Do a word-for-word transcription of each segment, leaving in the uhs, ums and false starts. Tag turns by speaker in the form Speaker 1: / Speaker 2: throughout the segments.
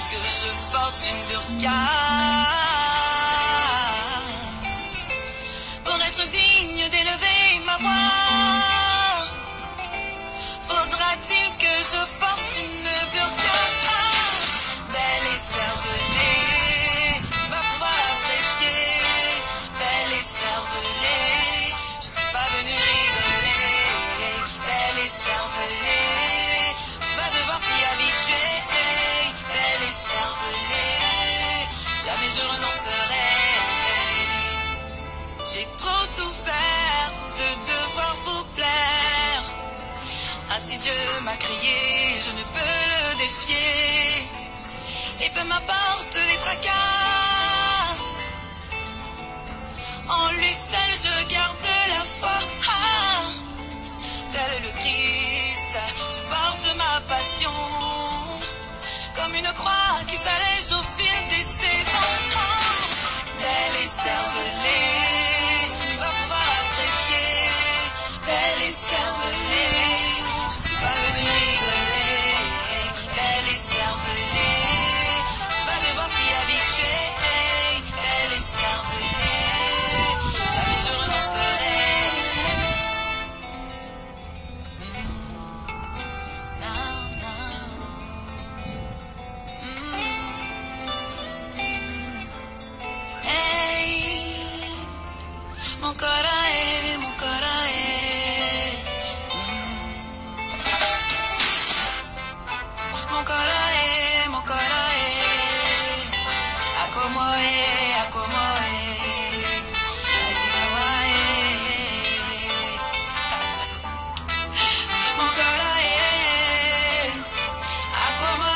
Speaker 1: que je porte une burqa. Pour être digne d'élever ma voix, faudra-t-il que je porte une burqa? Belle et cervelée, tu vas pouvoir l'apprécier. Belle et cervelée, je suis pas venue rigoler. Belle et cervelée, tu vas devoir t'y habituer. Belle et cervelée, jamais je renoncerai. J'ai trop souffert de devoir vous plaire. Ah, si Dieu m'a crié, je ne peux le défier. Et peu m'importe les tracas, en lui seul je garde la foi. Ah, tel le Christ, je porte ma passion comme une croix qui s'allège au fil des saisons. Ah, belle et cervelée, tu vas pouvoir apprécier. Belle et cervelée, je suis pas venue rigoler. Belle et cervelée, tu vas devoir t'y habituer. Belle et cervelée, jamais je renoncerai. Mm, non, non. Mm. Hey, mon corae, mon corae. Mon corae, mon corae. A como é, a como é. A como é. Mon corae, a como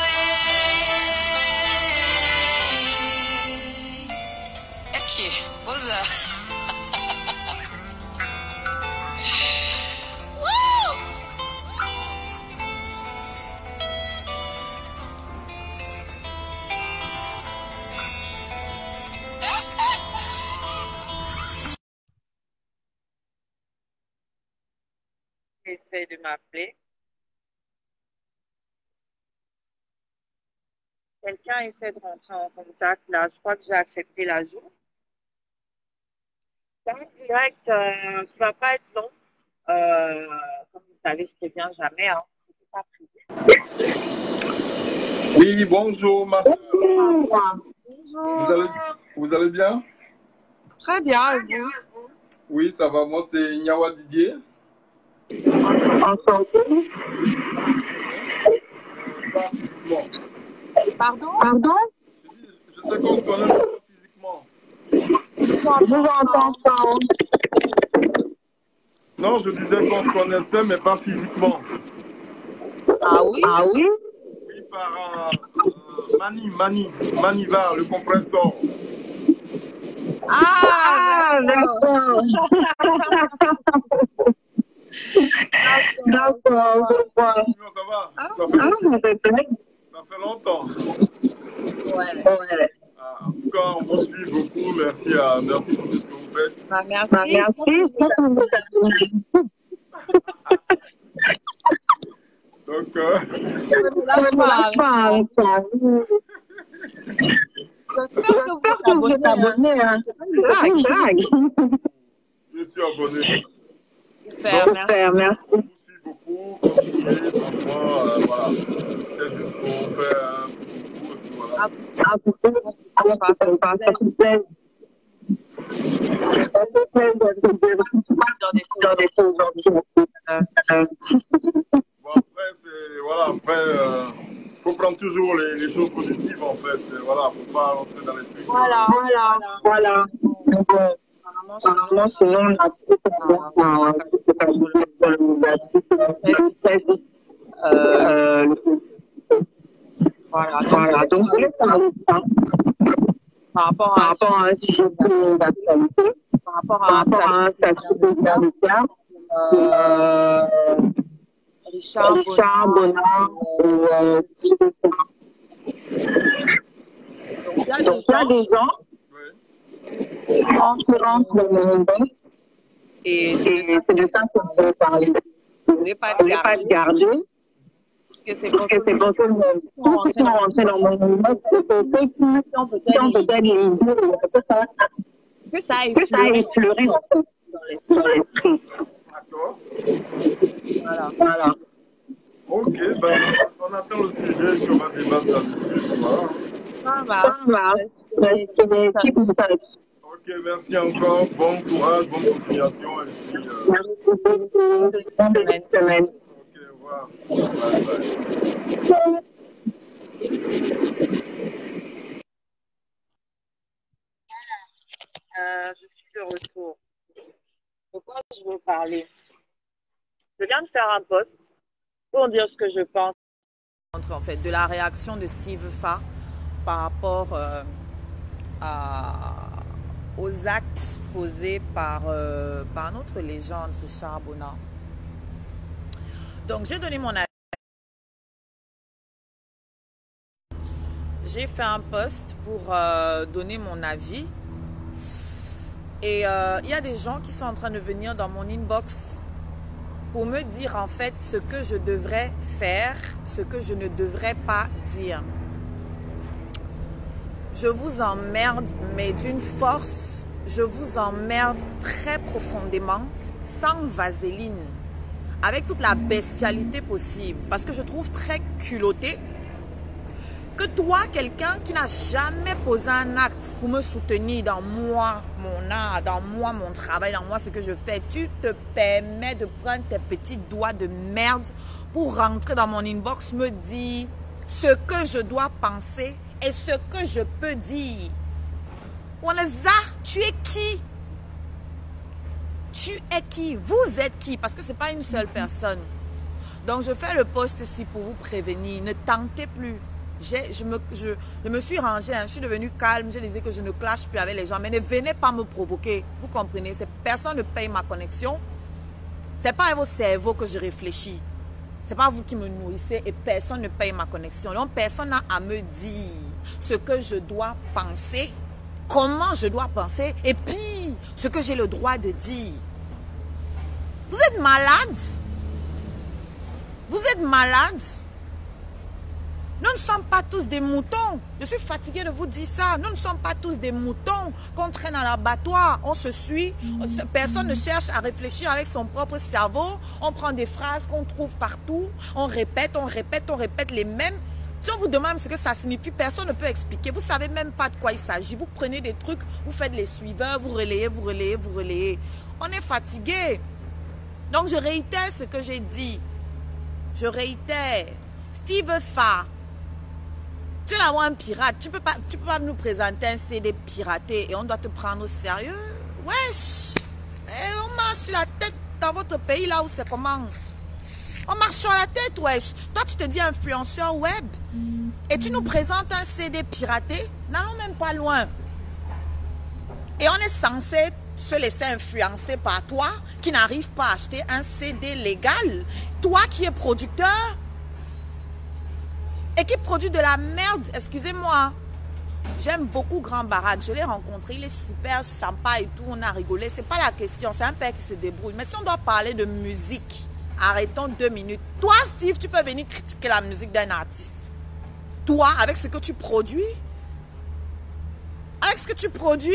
Speaker 1: é. Aqui, posa.
Speaker 2: Essaye de m'appeler. Quelqu'un essaie de rentrer en contact là. Je crois que j'ai accepté l'ajout. C'est un direct euh, qui ne va pas être long. Euh, comme vous savez, je ne préviens jamais. Hein. C'était pas prévu.
Speaker 3: Oui, bonjour, ma soeur.
Speaker 2: Bonjour.
Speaker 3: Vous allez, vous allez bien?
Speaker 2: Très bien. Et vous?
Speaker 3: Oui, ça va. Moi, c'est Nyawa Didier.
Speaker 2: Enchanté.
Speaker 3: Euh, pas physiquement.
Speaker 2: Pardon? Pardon?
Speaker 3: Je, dis, je sais qu'on se connaît, mais pas physiquement.
Speaker 2: Je vous entends pas.
Speaker 3: Non, je disais qu'on se connaissait, mais pas physiquement.
Speaker 2: Ah oui? Ah oui?
Speaker 3: Oui, par euh, euh, Mani, Mani, Manivar, le compresseur.
Speaker 2: Ah, d'accord. D'accord, je vois.
Speaker 3: Sinon, ça va?
Speaker 2: Ah,
Speaker 3: Ça fait,
Speaker 2: ah, ça fait plaisir.
Speaker 3: ça fait longtemps.
Speaker 2: Ouais, ouais.
Speaker 3: Ah, en tout cas, on vous suit beaucoup. Merci, à, merci pour tout ce que vous faites.
Speaker 2: Bah, merci. Bah, merci.
Speaker 3: Donc, euh...
Speaker 2: ne lâche pas, pas avec ça. J'espère que vous êtes abonné. Hein. Blague, blague.
Speaker 3: Je suis abonné.
Speaker 2: Super,
Speaker 3: Donc,
Speaker 2: merci. merci.
Speaker 3: On vous suit beaucoup, continuez, franchement, euh, voilà. C'était juste pour faire un petit coucou et puis voilà.
Speaker 2: Ah, ah, on passe, on passe, ça te plaît. Ça te plaît dans des choses gentilles.
Speaker 3: Bon, après, c'est, voilà, après, euh, faut prendre toujours les, les choses positives, en fait. Voilà, faut pas rentrer dans les trucs.
Speaker 2: Voilà, voilà, voilà. voilà. Apparemment, sinon, on a tout euh, voilà, voilà. Donc, je voulais parler de ça. Par rapport à un sujet d'actualité, par rapport à un statut de caractère, euh, Richard, Richard Bonnard et Steve. Donc, il y a des gens qui rentrent dans le monde et c'est de ça qu'on veut parler. Vous ne voulez pas te garder. Parce que c'est
Speaker 1: Parce que c'est pour tout le monde. Tous ceux qui sont rentrés dans mon inbox, c'est pour ceux qui ont peut-être l'idée
Speaker 2: que ça a
Speaker 1: que ça a effleuré dans l'esprit.
Speaker 3: D'accord.
Speaker 2: Voilà.
Speaker 3: Voilà. Ok, ben, on attend le sujet et puis on va débattre là-dessus. Voilà.
Speaker 2: Ça marche.
Speaker 1: Ça marche.
Speaker 3: Ok, merci encore. Bon courage, bonne continuation. Et puis, euh...
Speaker 1: merci beaucoup. Bonne semaine.
Speaker 3: Ok, au revoir. Bye, bye.
Speaker 2: Euh, je suis de retour. De quoi je veux parler? Je viens de faire un post pour dire ce que je pense. En fait, de la réaction de Steve Fa par rapport euh, à, aux actes posés par, euh, par notre légende Richard Bona. Donc, j'ai donné mon avis. J'ai fait un post pour euh, donner mon avis. Et il euh, y a des gens qui sont en train de venir dans mon inbox pour me dire en fait ce que je devrais faire, ce que je ne devrais pas dire. Je vous emmerde, mais d'une force, je vous emmerde très profondément, sans vaseline, avec toute la bestialité possible, parce que je trouve très culotté que toi, quelqu'un qui n'a jamais posé un acte pour me soutenir dans moi, mon art, dans moi, mon travail, dans moi, ce que je fais, tu te permets de prendre tes petits doigts de merde pour rentrer dans mon inbox, me dire ce que je dois penser et ce que je peux dire. Waneza, tu es qui? Tu es qui? Vous êtes qui? Parce que ce n'est pas une seule personne. Donc, je fais le post ici pour vous prévenir. Ne tentez plus. Je me, je, je me suis rangée, hein, je suis devenue calme, je disais que je ne clash plus avec les gens, mais ne venez pas me provoquer, vous comprenez, personne ne paye ma connexion, c'est pas à vos cerveaux que je réfléchis, c'est pas vous qui me nourrissez et personne ne paye ma connexion, donc personne n'a à me dire ce que je dois penser, comment je dois penser et puis ce que j'ai le droit de dire. Vous êtes malade? Vous êtes malade? Nous ne sommes pas tous des moutons. Je suis fatiguée de vous dire ça. Nous ne sommes pas tous des moutons qu'on traîne à l'abattoir. On se suit. Personne ne cherche à réfléchir avec son propre cerveau. On prend des phrases qu'on trouve partout. On répète, on répète, on répète les mêmes. Si on vous demande ce que ça signifie, personne ne peut expliquer. Vous ne savez même pas de quoi il s'agit. Vous prenez des trucs, vous faites les suiveurs, vous relayez, vous relayez, vous relayez. On est fatigué. Donc je réitère ce que j'ai dit. Je réitère. Steve Fa. Tu es là un pirate, tu ne peux, peux pas nous présenter un C D piraté et on doit te prendre au sérieux. Wesh, et on marche sur la tête dans votre pays là où c'est comment? On marche sur la tête, wesh. Toi tu te dis influenceur web et tu nous présentes un C D piraté, n'allons même pas loin. Et on est censé se laisser influencer par toi qui n'arrive pas à acheter un C D légal. Toi qui es producteur et qui produit de la merde, excusez-moi. J'aime beaucoup Grand Barack, je l'ai rencontré, il est super sympa et tout, on a rigolé. C'est pas la question, c'est un père qui se débrouille. Mais si on doit parler de musique, arrêtons deux minutes. Toi, Steve, tu peux venir critiquer la musique d'un artiste. Toi, avec ce que tu produis, avec ce que tu produis,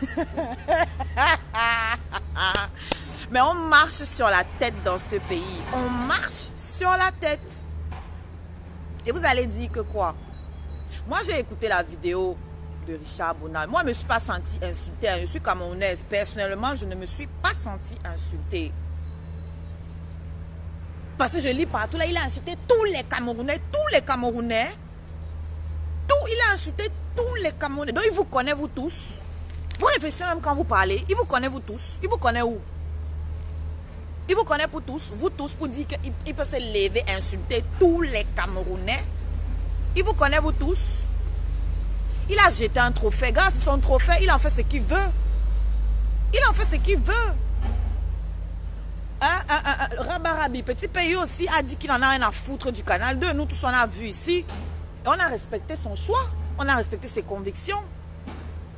Speaker 2: mais on marche sur la tête dans ce pays. On marche sur la tête. Et vous allez dire que quoi? Moi, j'ai écouté la vidéo de Richard Bona. Moi, je ne me suis pas sentie insultée. Je suis camerounaise. Personnellement, je ne me suis pas sentie insultée. Parce que je lis partout, là, il a insulté tous les Camerounais. Tous les Camerounais. Tout, il a insulté tous les Camerounais. Donc, il vous connaît, vous tous. Vous réfléchissez même quand vous parlez. Il vous connaît, vous tous. Il vous connaît où? Il vous connaît pour tous, vous tous, pour dire qu'il peut se lever, insulter tous les Camerounais. Il vous connaît, vous tous. Il a jeté un trophée. Grâce à son trophée, il en fait ce qu'il veut. Il en fait ce qu'il veut. Hein, hein, hein, hein, Rabarabi, petit pays aussi, a dit qu'il en a rien à foutre du canal deux. Nous tous, on a vu ici. Et on a respecté son choix. On a respecté ses convictions.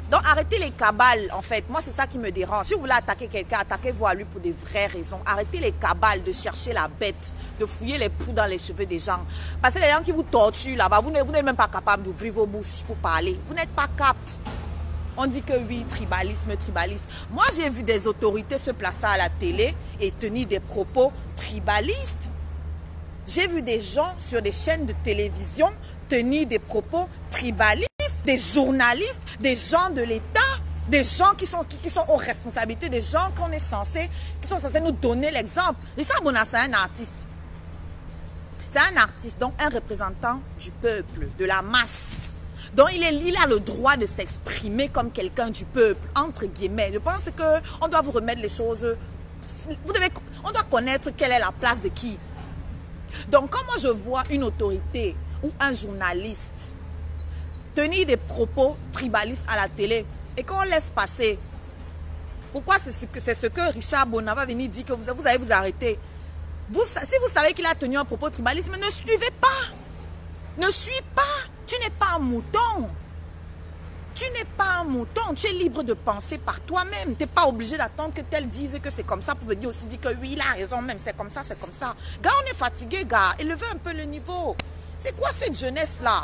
Speaker 4: Donc, arrêtez les cabales, en fait. Moi, c'est ça qui me dérange. Si vous voulez attaquer quelqu'un, attaquez-vous à lui pour des vraies raisons. Arrêtez les cabales de chercher la bête, de fouiller les poux dans les cheveux des gens. Parce que les gens qui vous torturent là-bas, vous n'êtes même pas capable d'ouvrir vos bouches pour parler. Vous n'êtes pas cap. On dit que oui, tribalisme, tribalisme. Moi, j'ai vu des autorités se placer à la télé et tenir des propos tribalistes. J'ai vu des gens sur des chaînes de télévision tenir des propos tribalistes. Des journalistes, des gens de l'État, des gens qui sont, qui, qui sont aux responsabilités, des gens qu'on est censé, qui sont censés nous donner l'exemple. Richard Bona, c'est un artiste. C'est un artiste, donc un représentant du peuple, de la masse. Donc il, est, il a le droit de s'exprimer comme quelqu'un du peuple, entre guillemets. Je pense qu'on doit vous remettre les choses. Vous devez, on doit connaître quelle est la place de qui. Donc quand moi je vois une autorité ou un journaliste tenir des propos tribalistes à la télé et qu'on laisse passer. Pourquoi c'est ce que, c'est ce que Richard Bona va venir dire que vous, vous allez vous arrêter. Vous, si vous savez qu'il a tenu un propos tribaliste, mais ne suivez pas. Ne suis pas. Tu n'es pas un mouton. Tu n'es pas un mouton. Tu es libre de penser par toi-même. Tu n'es pas obligé d'attendre que tel dise que c'est comme ça pour venir aussi dire que oui, il a raison même. C'est comme ça, c'est comme ça. Gars, on est fatigué, gars. Élevez un peu le niveau. C'est quoi cette jeunesse-là?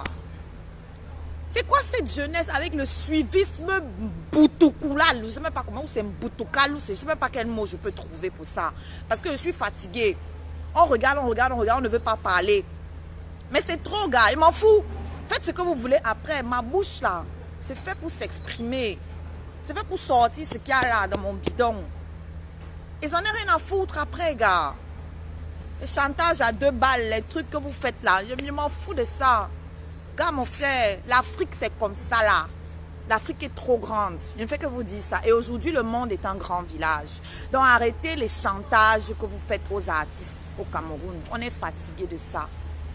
Speaker 4: C'est quoi cette jeunesse avec le suivisme boutoukoulal? Je ne sais même pas comment, c'est boutoukoulal, je ne sais même pas quel mot je peux trouver pour ça. Parce que je suis fatiguée. On regarde, on regarde, on regarde, on ne veut pas parler. Mais c'est trop, gars, il m'en fout. Faites ce que vous voulez après. Ma bouche, là, c'est fait pour s'exprimer. C'est fait pour sortir ce qu'il y a là dans mon bidon. Et j'en ai rien à foutre après, gars. Le chantage à deux balles, les trucs que vous faites là, je, je m'en fous de ça. Gars, mon frère, l'Afrique, c'est comme ça, là. L'Afrique est trop grande. Je ne fais que vous dire ça. Et aujourd'hui, le monde est un grand village. Donc, arrêtez les chantages que vous faites aux artistes au Cameroun. On est fatigué de ça.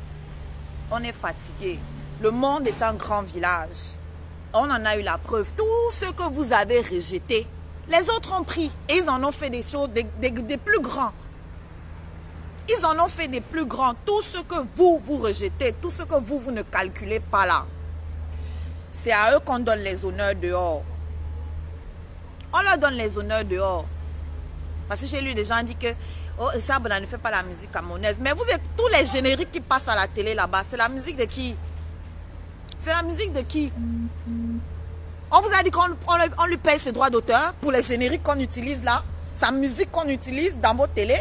Speaker 4: On est fatigué. Le monde est un grand village. On en a eu la preuve. Tout ce que vous avez rejeté, les autres ont pris. Et ils en ont fait des choses, des, des, des plus grands. Ils en ont fait des plus grands. Tout ce que vous, vous rejetez, tout ce que vous, vous ne calculez pas là, c'est à eux qu'on donne les honneurs dehors. On leur donne les honneurs dehors. Parce que j'ai lu des gens dire que oh, Richard Bona ne fait pas la musique camerounaise. Mais vous êtes tous les génériques qui passent à la télé là-bas. C'est la musique de qui? C'est la musique de qui? On vous a dit qu'on on, on lui paye ses droits d'auteur pour les génériques qu'on utilise là. Sa musique qu'on utilise dans vos télés.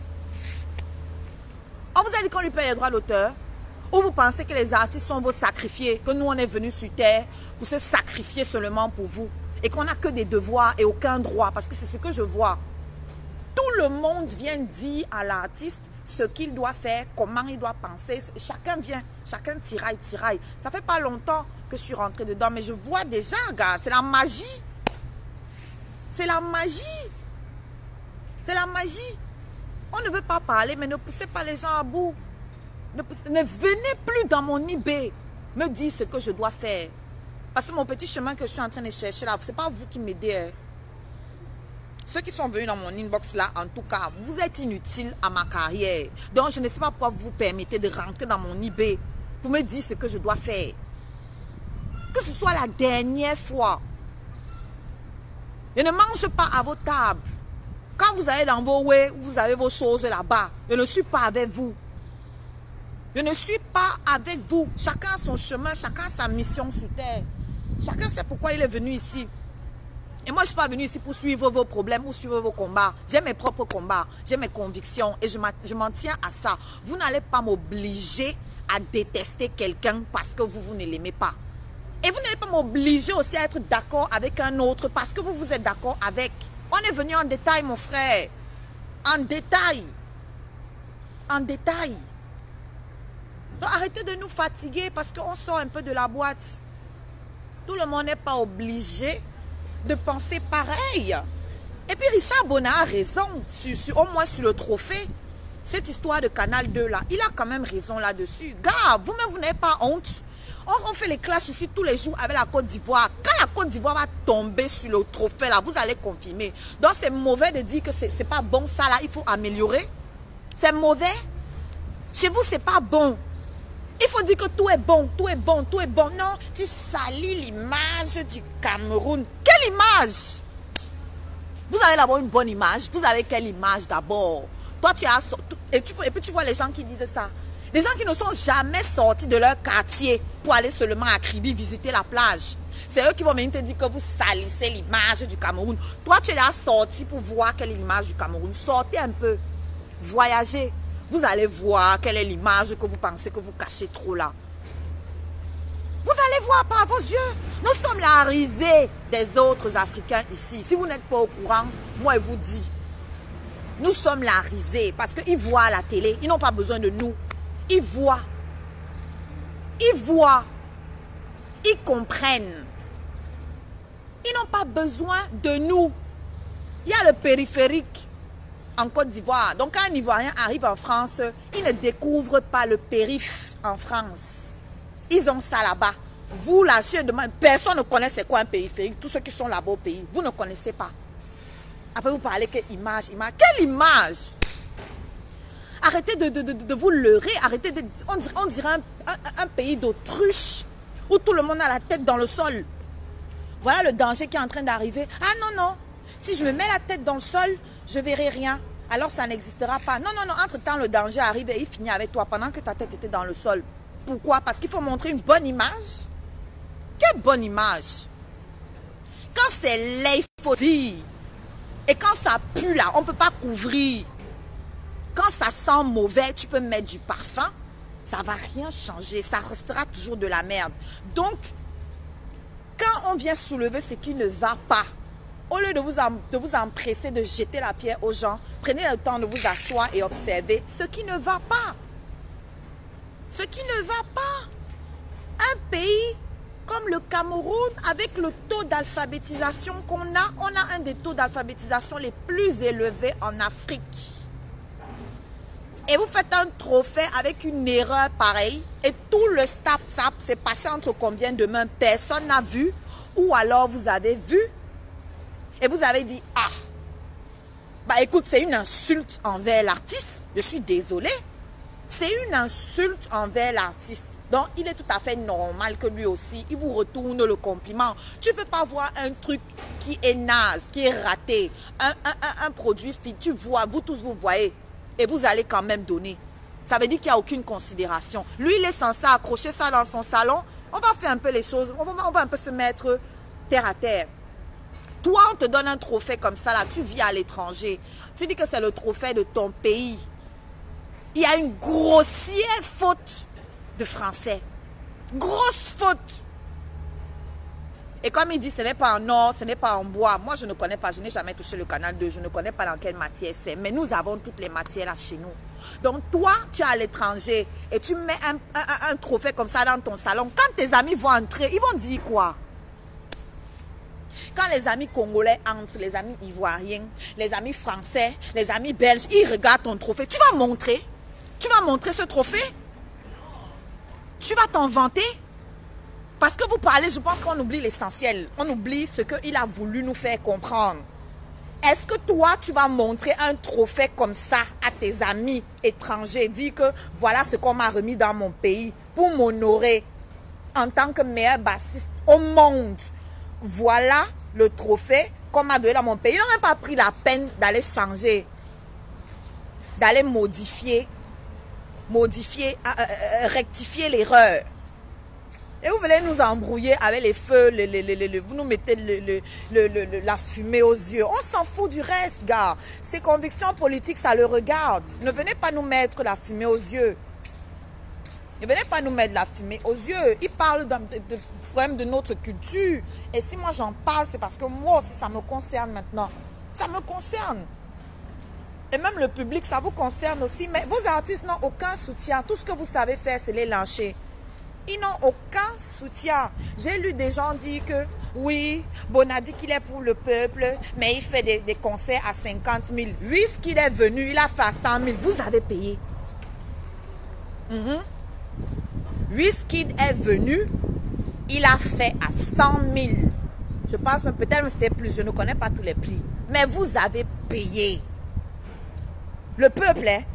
Speaker 4: On vous a dit qu'on lui paye les droits d'auteur. Ou vous pensez que les artistes sont vos sacrifiés, que nous on est venus sur terre pour se sacrifier seulement pour vous. Et qu'on n'a que des devoirs et aucun droit. Parce que c'est ce que je vois. Tout le monde vient dire à l'artiste ce qu'il doit faire, comment il doit penser. Chacun vient, chacun tiraille, tiraille. Ça fait pas longtemps que je suis rentrée dedans, mais je vois déjà, gars, c'est la magie. C'est la magie. C'est la magie. On ne veut pas parler, mais ne poussez pas les gens à bout. Ne, poussez, ne venez plus dans mon I B me dire ce que je dois faire. Parce que mon petit chemin que je suis en train de chercher là, ce n'est pas vous qui m'aidez. Hein. Ceux qui sont venus dans mon inbox là, en tout cas, vous êtes inutiles à ma carrière. Donc, je ne sais pas pourquoi vous vous permettez de rentrer dans mon I B pour me dire ce que je dois faire. Que ce soit la dernière fois. Je ne mange pas à vos tables. Quand vous allez dans vos way, vous avez vos choses là-bas. Je ne suis pas avec vous. Je ne suis pas avec vous. Chacun a son chemin, chacun a sa mission sur terre. Chacun sait pourquoi il est venu ici. Et moi, je ne suis pas venu ici pour suivre vos problèmes ou suivre vos combats. J'ai mes propres combats, j'ai mes convictions et je m'en tiens à ça. Vous n'allez pas m'obliger à détester quelqu'un parce que vous, vous ne l'aimez pas. Et vous n'allez pas m'obliger aussi à être d'accord avec un autre parce que vous, vous êtes d'accord avec. On est venu en détail, mon frère. En détail. En détail. Donc, arrêtez de nous fatiguer parce qu'on sort un peu de la boîte. Tout le monde n'est pas obligé de penser pareil. Et puis, Richard Bona a raison, sur, sur, au moins sur le trophée. Cette histoire de Canal deux, là, il a quand même raison là-dessus. Gars, vous-même, vous n'avez pas honte. On, on fait les clashs ici tous les jours avec la Côte d'Ivoire. Quand la Côte d'Ivoire va tomber sur le trophée, là, vous allez confirmer. Donc, c'est mauvais de dire que c'est pas bon ça, là, il faut améliorer. C'est mauvais. Chez vous, c'est pas bon. Il faut dire que tout est bon, tout est bon, tout est bon. Non, tu salis l'image du Cameroun. Quelle image? Vous avez d'abord une bonne image. Vous avez quelle image d'abord? Toi, tu as... Et, tu, et puis tu vois les gens qui disent ça. Les gens qui ne sont jamais sortis de leur quartier pour aller seulement à Kribi visiter la plage. C'est eux qui vont venir te dire que vous salissez l'image du Cameroun. Toi, tu es là sorti pour voir quelle est l'image du Cameroun. Sortez un peu. Voyagez. Vous allez voir quelle est l'image que vous pensez que vous cachez trop là. Vous allez voir par vos yeux. Nous sommes la risée des autres Africains ici. Si vous n'êtes pas au courant, moi je vous dis. Nous sommes la risée parce qu'ils voient la télé. Ils n'ont pas besoin de nous. Ils voient. Ils voient. Ils comprennent. Ils n'ont pas besoin de nous. Il y a le périphérique en Côte d'Ivoire. Donc, quand un Ivoirien arrive en France, il ne découvre pas le périph' en France. Ils ont ça là-bas. Vous, là, si demain, personne ne connaît c'est quoi un périphérique. Tous ceux qui sont là-bas au pays, vous ne connaissez pas. Après, vous parlez que image, image. Quelle image? Arrêtez de, de, de, de vous leurrer. Arrêtez de... On dirait, on dirait un, un, un pays d'autruche où tout le monde a la tête dans le sol. Voilà le danger qui est en train d'arriver. Ah non, non. Si je me mets la tête dans le sol, je ne verrai rien. Alors ça n'existera pas. Non, non, non. Entre-temps, le danger arrive et il finit avec toi pendant que ta tête était dans le sol. Pourquoi? Parce qu'il faut montrer une bonne image. Quelle bonne image? Quand c'est laid, il faut dire. Et quand ça pue là, on ne peut pas couvrir. Quand ça sent mauvais, tu peux mettre du parfum. Ça ne va rien changer. Ça restera toujours de la merde. Donc, quand on vient soulever ce qui ne va pas, au lieu de vous, em, de vous empresser de jeter la pierre aux gens, prenez le temps de vous asseoir et observer ce qui ne va pas. Ce qui ne va pas. Un pays comme le Cameroun, avec le taux d'alphabétisation qu'on a, on a un des taux d'alphabétisation les plus élevés en Afrique. Et vous faites un trophée avec une erreur pareille et tout le staff, ça s'est passé entre combien de mains? Personne n'a vu. Ou alors vous avez vu et vous avez dit, ah, bah écoute, c'est une insulte envers l'artiste. Je suis désolée. C'est une insulte envers l'artiste. Donc, il est tout à fait normal que lui aussi, il vous retourne le compliment. Tu ne peux pas voir un truc qui est naze, qui est raté, un, un, un, un produit fit, tu vois, vous tous vous voyez, et vous allez quand même donner. Ça veut dire qu'il n'y a aucune considération. Lui, il est censé accrocher ça dans son salon. On va faire un peu les choses, on va, on va un peu se mettre terre à terre. Toi, on te donne un trophée comme ça, là, tu vis à l'étranger. Tu dis que c'est le trophée de ton pays. Il y a une grossière faute de français. Grosse faute. Et comme il dit, ce n'est pas en or, ce n'est pas en bois. Moi, je ne connais pas, je n'ai jamais touché le canal deux, je ne connais pas dans quelle matière c'est. Mais nous avons toutes les matières là chez nous. Donc toi, tu es à l'étranger et tu mets un, un, un trophée comme ça dans ton salon. Quand tes amis vont entrer, ils vont dire quoi? Quand les amis congolais entrent, les amis ivoiriens, les amis français, les amis belges, ils regardent ton trophée. Tu vas montrer? Tu vas montrer ce trophée? Tu vas t'en vanter? Parce que vous parlez, je pense qu'on oublie l'essentiel. On oublie ce qu'il a voulu nous faire comprendre. Est-ce que toi, tu vas montrer un trophée comme ça à tes amis étrangers? Dire que voilà ce qu'on m'a remis dans mon pays pour m'honorer en tant que meilleur bassiste au monde. Voilà le trophée qu'on m'a donné dans mon pays. Ils n'ont même pas pris la peine d'aller changer, d'aller modifier, modifier, euh, euh, rectifier l'erreur. Et vous voulez nous embrouiller avec les feux, les, les, les, les, vous nous mettez le, le, le, le, le, la fumée aux yeux. On s'en fout du reste, gars. Ces convictions politiques, ça le regarde. Ne venez pas nous mettre la fumée aux yeux. Ne venez pas nous mettre la fumée aux yeux. Ils parlent de, de, de problèmes de notre culture. Et si moi j'en parle, c'est parce que moi aussi, ça me concerne maintenant. Ça me concerne. Et même le public, ça vous concerne aussi. Mais vos artistes n'ont aucun soutien. Tout ce que vous savez faire, c'est les lyncher. Ils n'ont aucun soutien. J'ai lu des gens dire que oui, bon, on a dit qu'il est pour le peuple, mais il fait des, des concerts à cinquante mille. Puisqu'il est venu, il a fait à cent mille. Vous avez payé. Mm-hmm. Wizkid est venu, il a fait à cent mille. Je pense que peut-être c'était plus, je ne connais pas tous les prix. Mais vous avez payé. Le peuple, hein,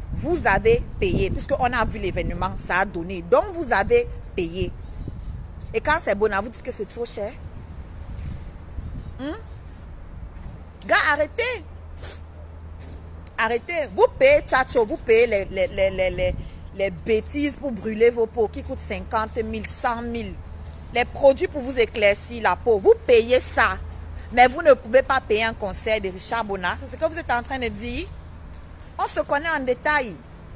Speaker 4: vous avez payé. Puisqu'on a vu l'événement, ça a donné. Donc, vous avez payé. Et quand c'est bon, vous dites que c'est trop cher. Hum? Gars, arrêtez. Arrêtez. Vous payez tchatcho, vous payez les, les, les, les, les, les bêtises pour brûler vos peaux qui coûtent cinquante mille, cent mille. Les produits pour vous éclaircir la peau. Vous payez ça. Mais vous ne pouvez pas payer un concert de Richard Bonnard. C'est ce que vous êtes en train de dire. On se connaît en détail.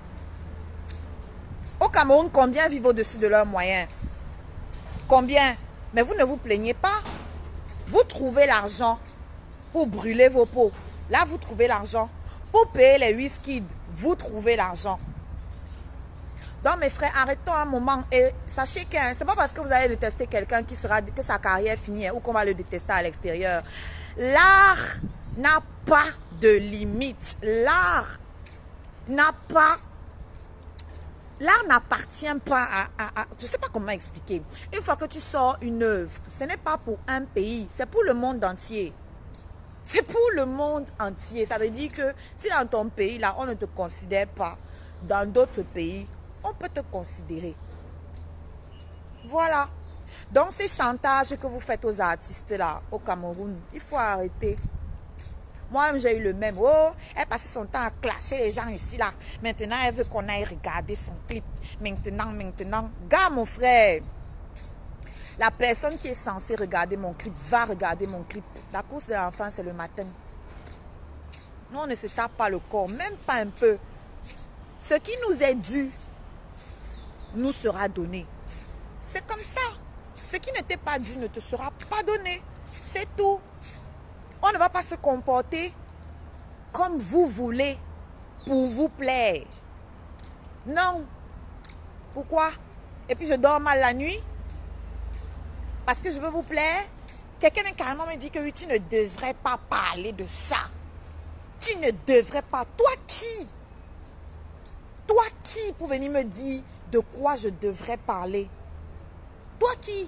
Speaker 4: Au Cameroun, combien vivent au-dessus de leurs moyens? Combien? Mais vous ne vous plaignez pas. Vous trouvez l'argent pour brûler vos peaux. Là, vous trouvez l'argent. Pour payer les whisky, vous trouvez l'argent. Donc, mes frères, arrêtons un moment et sachez que hein, c'est pas parce que vous allez détester quelqu'un qui sera que sa carrière finie hein, ou qu'on va le détester à l'extérieur. L'art n'a pas de limite. L'art n'a pas... L'art n'appartient pas à, à, à... Je ne sais pas comment expliquer. Une fois que tu sors une œuvre, ce n'est pas pour un pays, c'est pour le monde entier. C'est pour le monde entier. Ça veut dire que si dans ton pays, là, on ne te considère pas, dans d'autres pays, on peut te considérer. Voilà. Donc, ces chantages que vous faites aux artistes, là, au Cameroun, il faut arrêter. Moi-même, j'ai eu le même. Oh, elle passait son temps à clasher les gens ici, là. Maintenant, elle veut qu'on aille regarder son clip. Maintenant, maintenant. Gars, mon frère. La personne qui est censée regarder mon clip va regarder mon clip. La course de l'enfant, c'est le matin. Nous, on ne se tape pas le corps, même pas un peu. Ce qui nous est dû nous sera donné. C'est comme ça. Ce qui n'était pas dû ne te sera pas donné. C'est tout. On ne va pas se comporter comme vous voulez pour vous plaire. Non. Pourquoi? Et puis je dors mal la nuit parce que je veux vous plaire. Quelqu'un carrément me dit que oui, tu ne devrais pas parler de ça. Tu ne devrais pas. Toi qui? Toi qui pour venir me dire de quoi je devrais parler? Toi qui?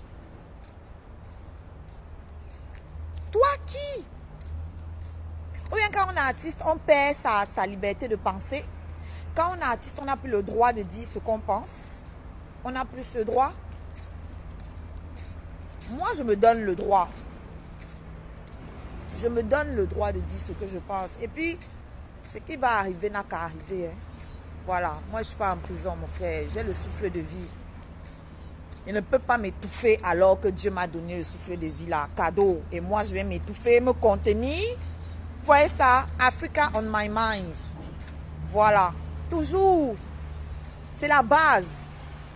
Speaker 4: Toi qui? Ou bien quand on est artiste, on perd sa, sa liberté de penser. Quand on est artiste, on n'a plus le droit de dire ce qu'on pense. On n'a plus ce droit. Moi, je me donne le droit. Je me donne le droit de dire ce que je pense. Et puis, ce qui va arriver n'a qu'à arriver. Hein. Voilà. Moi, je ne suis pas en prison, mon frère. J'ai le souffle de vie. Il ne peut pas m'étouffer alors que Dieu m'a donné le souffle de vie là, cadeau. Et moi, je vais m'étouffer, me contenir. Vous voyez ça? Africa on my mind. Voilà. Toujours. C'est la base.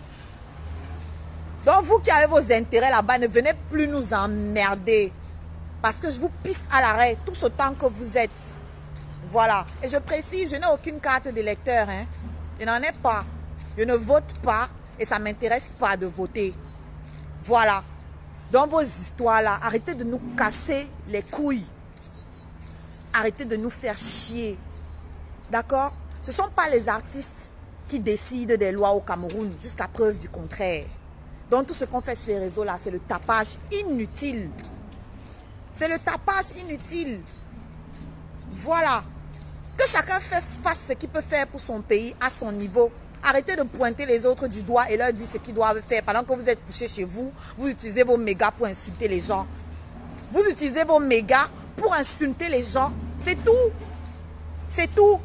Speaker 4: Donc, vous qui avez vos intérêts là-bas, ne venez plus nous emmerder. Parce que je vous pisse à l'arrêt tout ce temps que vous êtes. Voilà. Et je précise, je n'ai aucune carte d'électeur. Hein. Je n'en ai pas. Je ne vote pas. Et ça ne m'intéresse pas de voter. Voilà. Dans vos histoires-là, arrêtez de nous casser les couilles. Arrêtez de nous faire chier. D'accord? Ce ne sont pas les artistes qui décident des lois au Cameroun, jusqu'à preuve du contraire. Donc tout ce qu'on fait sur les réseaux-là, c'est le tapage inutile. C'est le tapage inutile. Voilà. Que chacun fasse, fasse ce qu'il peut faire pour son pays à son niveau. Arrêtez de pointer les autres du doigt et leur dire ce qu'ils doivent faire. Pendant que vous êtes couchés chez vous, vous utilisez vos mégas pour insulter les gens. Vous utilisez vos mégas pour insulter les gens. C'est tout. C'est tout.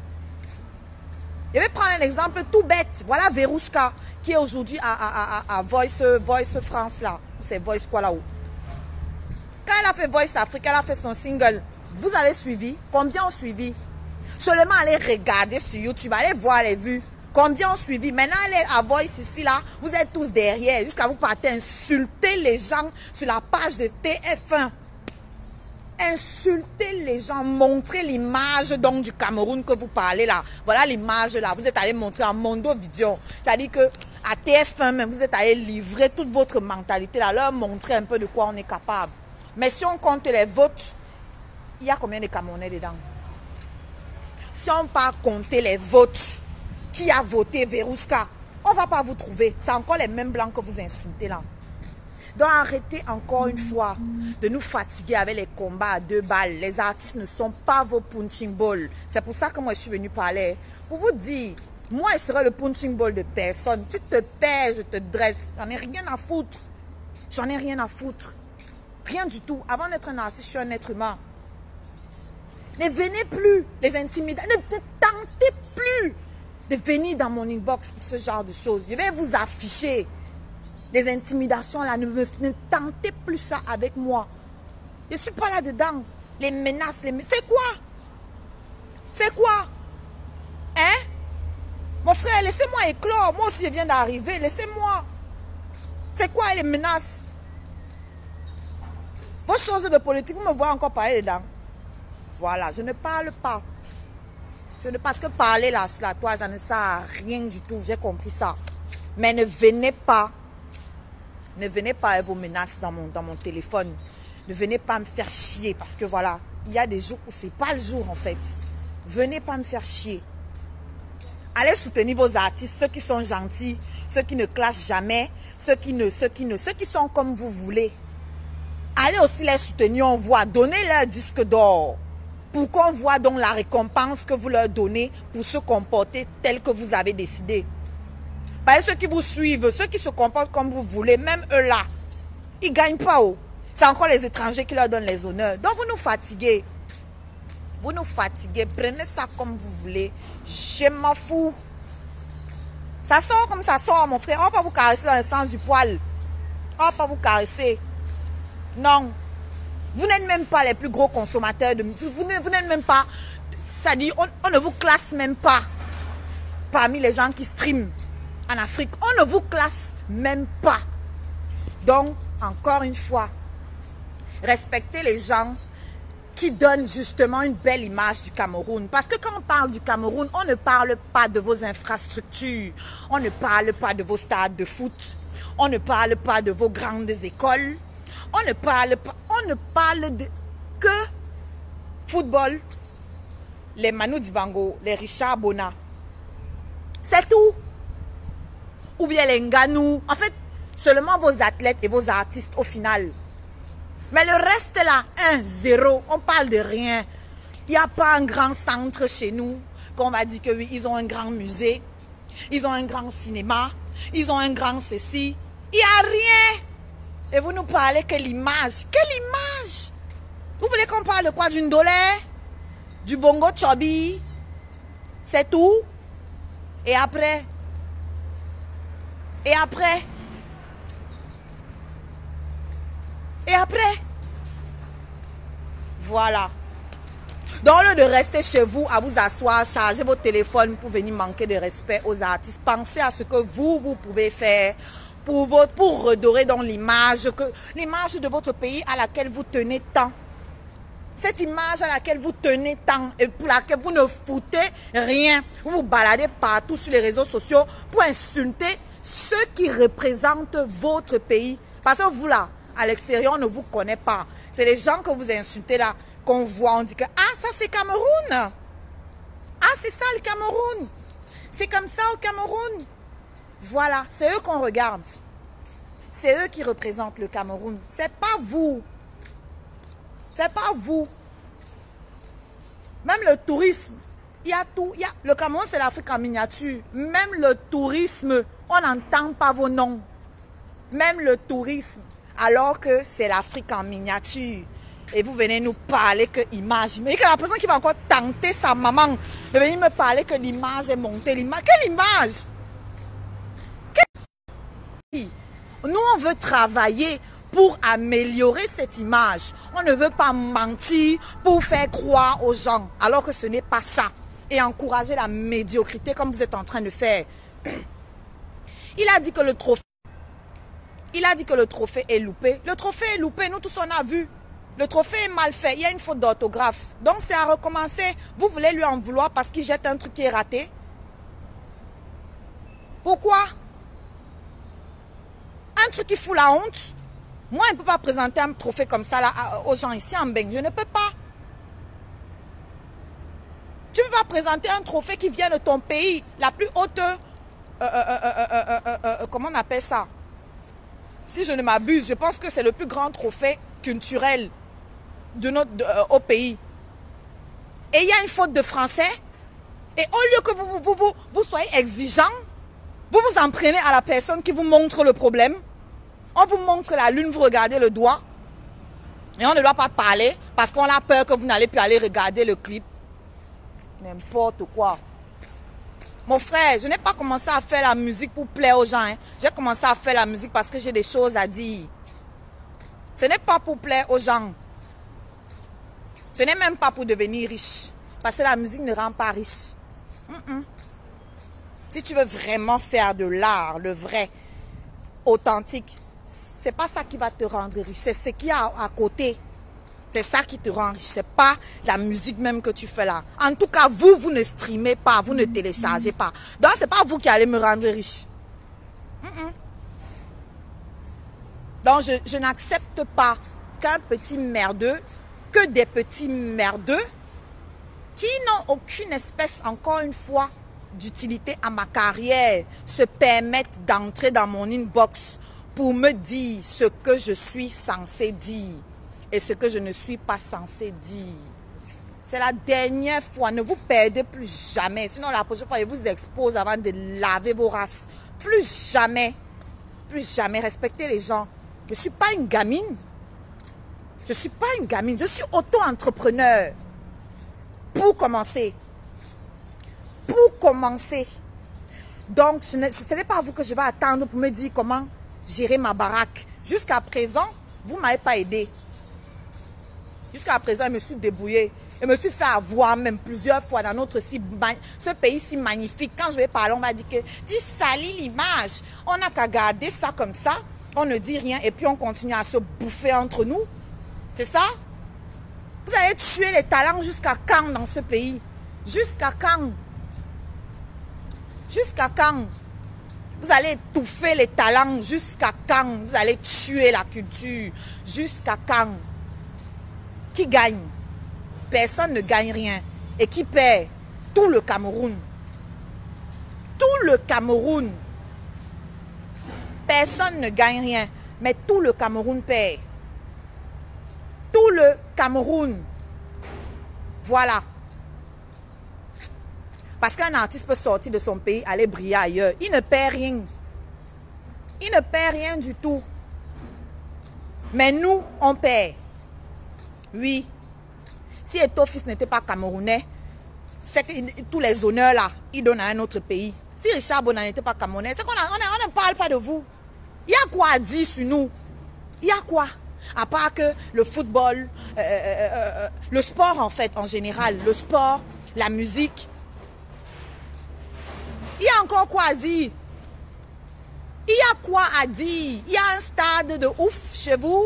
Speaker 4: Je vais prendre un exemple tout bête. Voilà Verouchka qui est aujourd'hui à, à, à, à Voice, Voice France là. C'est Voice quoi là-haut. Quand elle a fait Voice Africa, elle a fait son single. Vous avez suivi? Combien ont suivi? Seulement allez regarder sur YouTube, allez voir les vues. Combien ont suivi? Maintenant, elle est à Voice ici, là. Vous êtes tous derrière. Jusqu'à vous partez insulter les gens sur la page de T F un. Insulter les gens. Montrer l'image donc du Cameroun que vous parlez là. Voilà l'image là. Vous êtes allé montrer en Mondo Vidéo. C'est-à-dire que à T F un même, vous êtes allé livrer toute votre mentalité là. Leur montrer un peu de quoi on est capable. Mais si on compte les votes, il y a combien de Camerounais dedans? Si on part compter les votes, qui a voté Verouchka, on ne va pas vous trouver. C'est encore les mêmes blancs que vous insultez là. Donc arrêtez encore une fois de nous fatiguer avec les combats à deux balles. Les artistes ne sont pas vos punching balls. C'est pour ça que moi je suis venue parler. Pour vous dire, moi je serai le punching ball de personne. Tu te perds, je te dresse. J'en ai rien à foutre. J'en ai rien à foutre. Rien du tout. Avant d'être un artiste, je suis un être humain. Ne venez plus les intimider. Ne, ne tentez plus de venir dans mon inbox pour ce genre de choses. Je vais vous afficher. Les intimidations là, ne, me, ne tentez plus ça avec moi. Je ne suis pas là-dedans. Les menaces, les menaces. C'est quoi? C'est quoi? Hein? Mon frère, laissez-moi éclore. Moi aussi, je viens d'arriver. Laissez-moi. C'est quoi les menaces? Vos choses de politique, vous me voyez encore parler dedans. Voilà, je ne parle pas. Je ne parce que parler là, sur la toile, ça ne sert à rien du tout. J'ai compris ça. Mais ne venez pas. Ne venez pas avec vos menaces dans mon, dans mon téléphone. Ne venez pas me faire chier. Parce que voilà, il y a des jours où c'est pas le jour en fait. Venez pas me faire chier. Allez soutenir vos artistes, ceux qui sont gentils, ceux qui ne clashent jamais, ceux qui ne, ceux qui ne, ceux qui sont comme vous voulez. Allez aussi les soutenir, on voit, donnez-leur disque d'or. Pour qu'on voit donc la récompense que vous leur donnez pour se comporter tel que vous avez décidé. Parce que ceux qui vous suivent, ceux qui se comportent comme vous voulez, même eux là, ils ne gagnent pas. Oh. C'est encore les étrangers qui leur donnent les honneurs. Donc vous nous fatiguez. Vous nous fatiguez. Prenez ça comme vous voulez. Je m'en fous. Ça sort comme ça sort, mon frère. On ne va pas vous caresser dans le sens du poil. On ne va pas vous caresser. Non. Vous n'êtes même pas les plus gros consommateurs de musique. Vous n'êtes même pas... C'est-à-dire, on, on ne vous classe même pas parmi les gens qui streament en Afrique. On ne vous classe même pas. Donc, encore une fois, respectez les gens qui donnent justement une belle image du Cameroun. Parce que quand on parle du Cameroun, on ne parle pas de vos infrastructures. On ne parle pas de vos stades de foot. On ne parle pas de vos grandes écoles. On ne parle pas, on ne parle de que football, les Manu Dibango, les Richard Bona. C'est tout. Ou bien les Nganou. En fait, seulement vos athlètes et vos artistes au final. Mais le reste là, un, zéro, on parle de rien. Il n'y a pas un grand centre chez nous qu'on va dire que oui, ils ont un grand musée, ils ont un grand cinéma, ils ont un grand ceci. Il n'y a rien. Et vous nous parlez que l'image. Quelle image? Vous voulez qu'on parle de quoi? D'une dollar? Du bongo chobi? C'est tout? Et après? Et après? Et après? Voilà. Donc, au lieu de rester chez vous, à vous asseoir, charger votre téléphone pour venir manquer de respect aux artistes, pensez à ce que vous, vous pouvez faire pour, votre, pour redorer dans l'image, l'image de votre pays à laquelle vous tenez tant. Cette image à laquelle vous tenez tant et pour laquelle vous ne foutez rien. Vous vous baladez partout sur les réseaux sociaux pour insulter ceux qui représentent votre pays. Parce que vous là, à l'extérieur, on ne vous connaît pas. C'est les gens que vous insultez là, qu'on voit, on dit que ah, ça c'est Cameroun. Ah, c'est ça le Cameroun. C'est comme ça au Cameroun. Voilà, c'est eux qu'on regarde. C'est eux qui représentent le Cameroun. C'est pas vous. C'est pas vous. Même le tourisme, il y a tout. Il y a, le Cameroun, c'est l'Afrique en miniature. Même le tourisme, on n'entend pas vos noms. Même le tourisme, alors que c'est l'Afrique en miniature. Et vous venez nous parler que l'image. Mais il y a la personne qui va encore tenter sa maman de venir me parler que l'image est montée. L'image, quelle image? Quelle... Nous, on veut travailler pour améliorer cette image. On ne veut pas mentir pour faire croire aux gens, alors que ce n'est pas ça. Et encourager la médiocrité comme vous êtes en train de faire. Il a dit que le trophée, il a dit que le trophée est loupé. Le trophée est loupé, nous tous on a vu. Le trophée est mal fait, il y a une faute d'orthographe. Donc c'est à recommencer. Vous voulez lui en vouloir parce qu'il jette un truc qui est raté? Pourquoi? Un truc qui fout la honte? Moi, je ne peux pas présenter un trophée comme ça là, aux gens ici en Beng. Je ne peux pas. Tu ne peux pas présenter un trophée qui vient de ton pays, la plus haute, euh, euh, euh, euh, euh, euh, euh, comment on appelle ça? Si je ne m'abuse, je pense que c'est le plus grand trophée culturel de notre, de, euh, au pays. Et il y a une faute de français. Et au lieu que vous, vous, vous, vous soyez exigeant, vous vous en prenez à la personne qui vous montre le problème. On vous montre la lune, vous regardez le doigt. Et on ne doit pas parler parce qu'on a peur que vous n'allez plus aller regarder le clip. N'importe quoi. Mon frère, je n'ai pas commencé à faire la musique pour plaire aux gens. Hein. J'ai commencé à faire la musique parce que j'ai des choses à dire. Ce n'est pas pour plaire aux gens. Ce n'est même pas pour devenir riche. Parce que la musique ne rend pas riche. Mm-mm. Si tu veux vraiment faire de l'art, le vrai, authentique, c'est pas ça qui va te rendre riche. C'est ce qu'il y a à côté. C'est ça qui te rend riche. C'est pas la musique même que tu fais là. En tout cas, vous, vous ne streamez pas, vous ne téléchargez pas. Donc, c'est pas vous qui allez me rendre riche. Mm-mm. Donc, je, je n'accepte pas qu'un petit merdeux, que des petits merdeux, qui n'ont aucune espèce, encore une fois, d'utilité à ma carrière, se permettent d'entrer dans mon inbox pour me dire ce que je suis censé dire et ce que je ne suis pas censé dire. C'est la dernière fois, ne vous perdez plus jamais. Sinon, la prochaine fois, je vous expose avant de laver vos races. Plus jamais, plus jamais, respectez les gens. Je ne suis pas une gamine. Je ne suis pas une gamine, je suis auto-entrepreneur. Pour commencer. Pour commencer. Donc, ce n'est pas à vous que je vais attendre pour me dire comment gérer ma baraque. Jusqu'à présent, vous ne m'avez pas aidé. Jusqu'à présent, je me suis débrouillée. Je me suis fait avoir même plusieurs fois dans notre si, ce pays si magnifique. Quand je vais parler, on m'a dit que tu salis l'image. On n'a qu'à garder ça comme ça. On ne dit rien et puis on continue à se bouffer entre nous. C'est ça? Vous allez tuer les talents jusqu'à quand dans ce pays? Jusqu'à quand? Jusqu'à quand? Vous allez étouffer les talents jusqu'à quand? Vous allez tuer la culture jusqu'à quand? Qui gagne? Personne ne gagne rien. Et qui perd? Tout le Cameroun. Tout le Cameroun. Personne ne gagne rien. Mais tout le Cameroun perd. Tout le Cameroun. Voilà. Parce qu'un artiste peut sortir de son pays, aller briller ailleurs. Il ne perd rien. Il ne perd rien du tout. Mais nous, on perd. Oui. Si Eto'o-Fils n'était pas camerounais, c'est que tous les honneurs là, il donne à un autre pays. Si Richard Bona n'était pas camerounais, c'est qu'on on ne parle pas de vous. Il y a quoi à dire sur nous? Il y a quoi? À part que le football, euh, euh, euh, le sport en fait, en général, le sport, la musique. Il y a encore quoi à dire? Il y a quoi à dire? Il y a un stade de ouf chez vous?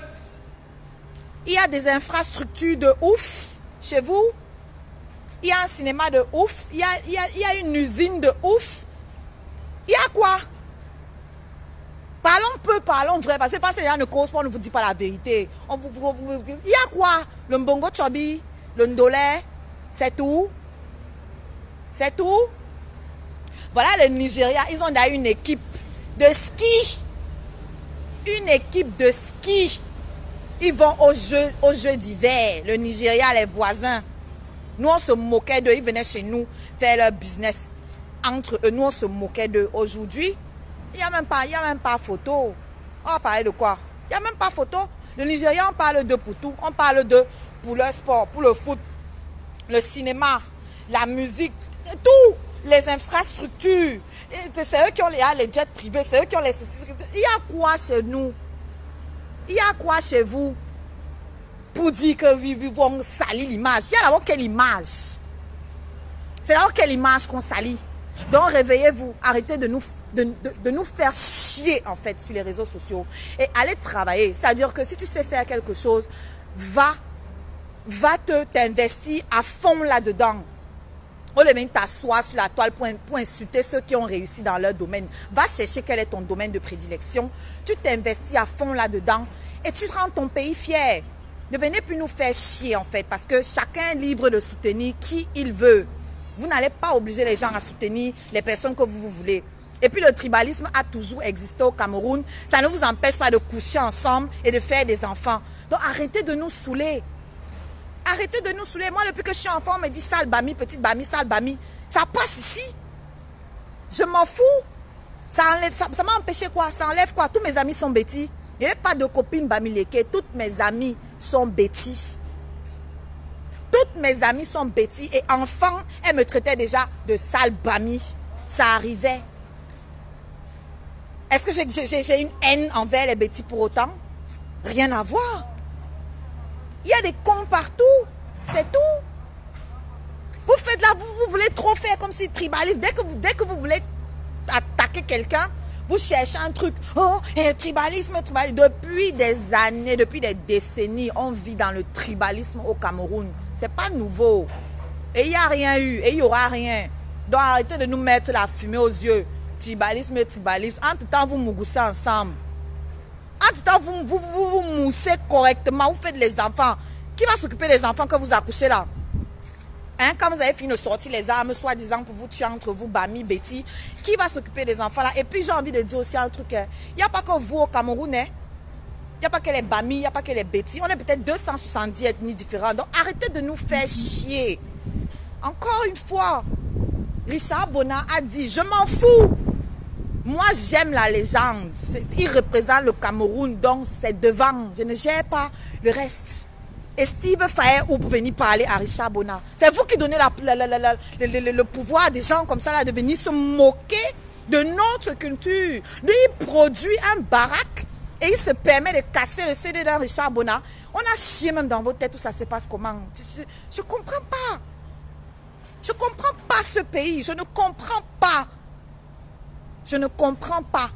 Speaker 4: Il y a des infrastructures de ouf chez vous? Il y a un cinéma de ouf? Il y a, il y a, il y a une usine de ouf? Il y a quoi? Parlons peu, parlons vrai, parce que parce que les gens ne causent pas, on ne vous dit pas la vérité. On vous, vous, vous, il y a quoi? Le Mbongo Chobi, le Ndolé, c'est tout? C'est tout? Voilà le Nigeria, ils ont d'ailleurs une équipe de ski. Une équipe de ski. Ils vont aux Jeux, aux Jeux d'hiver. Le Nigeria, les voisins. Nous, on se moquait d'eux. Ils venaient chez nous faire leur business. Entre eux, nous, on se moquait d'eux. Aujourd'hui, il n'y a même pas, il y a même pas photo. On va parler de quoi? Il n'y a même pas photo. Le Nigeria, on parle de pour tout. On parle de pour le sport, pour le foot, le cinéma, la musique, tout. Les infrastructures. C'est eux qui ont les, les jets privés. C'est eux qui ont les... Il y a quoi chez nous? Il y a quoi chez vous? Pour dire que oui, oui, on salit l'image. Il y a d'abord quelle image? C'est d'abord quelle image qu'on salit? Donc réveillez-vous, arrêtez de nous, de, de, de nous faire chier en fait sur les réseaux sociaux et allez travailler. C'est-à-dire que si tu sais faire quelque chose, va, va te t'investir à fond là-dedans. Au lieu de t'asseoir sur la toile pour, pour insulter ceux qui ont réussi dans leur domaine. Va chercher quel est ton domaine de prédilection. Tu t'investis à fond là-dedans et tu rends ton pays fier. Ne venez plus nous faire chier en fait parce que chacun est libre de soutenir qui il veut. Vous n'allez pas obliger les gens à soutenir les personnes que vous, vous voulez. Et puis le tribalisme a toujours existé au Cameroun. Ça ne vous empêche pas de coucher ensemble et de faire des enfants. Donc arrêtez de nous saouler. Arrêtez de nous saouler. Moi, depuis que je suis enfant, on me dit sale bami, petite bami, sale bami. Ça passe ici. Je m'en fous. Ça enlève, ça, ça m'a empêché quoi? Ça enlève quoi? Tous mes amis sont bêtis. Il n'y a pas de copine bami leke. Toutes mes amies sont bêtis. Toutes mes amies sont bêtis. Et enfant, elles me traitaient déjà de sale bami. Ça arrivait. Est-ce que j'ai une haine envers les bêtis pour autant? Rien à voir. Il y a des cons partout. C'est tout. Vous faites là, vous, vous voulez trop faire comme si tribaliste. Dès que vous, dès que vous voulez attaquer quelqu'un, vous cherchez un truc. Oh, et tribalisme, tribalisme. Depuis des années, depuis des décennies, on vit dans le tribalisme au Cameroun. C'est pas nouveau. Et il n'y a rien eu. Et il n'y aura rien. Donc arrêtez de nous mettre la fumée aux yeux. Tribalisme et tribalisme. En tout temps, vous mougoussez ensemble. En tout temps, vous, vous, vous, vous moussez correctement. Vous faites les enfants. Qui va s'occuper des enfants que vous accouchez là? Hein, quand vous avez fini de sortir les armes, soi-disant pour vous tuer entre vous, Bami, Betty, qui va s'occuper des enfants là? Et puis j'ai envie de dire aussi un truc. Il n'y a pas que vous au Cameroun. Il n'y a pas que les Bami, il n'y a pas que les Betty. On est peut-être deux cent soixante-dix ethnies différentes. Donc arrêtez de nous faire chier. Encore une fois, Richard Bona a dit, je m'en fous. Moi, j'aime la légende. Il représente le Cameroun, donc c'est devant. Je ne gère pas le reste. Et Steve Faye, ou pour venir parler à Richard Bona. C'est vous qui donnez la, la, la, la, le, le, le pouvoir à des gens comme ça là, de venir se moquer de notre culture. Lui, il produit un baraque et il se permet de casser le C D d'un Richard Bona. On a chié même dans vos têtes où ça se passe comment. Je ne comprends pas. Je ne comprends pas ce pays. Je ne comprends pas. Je ne comprends pas.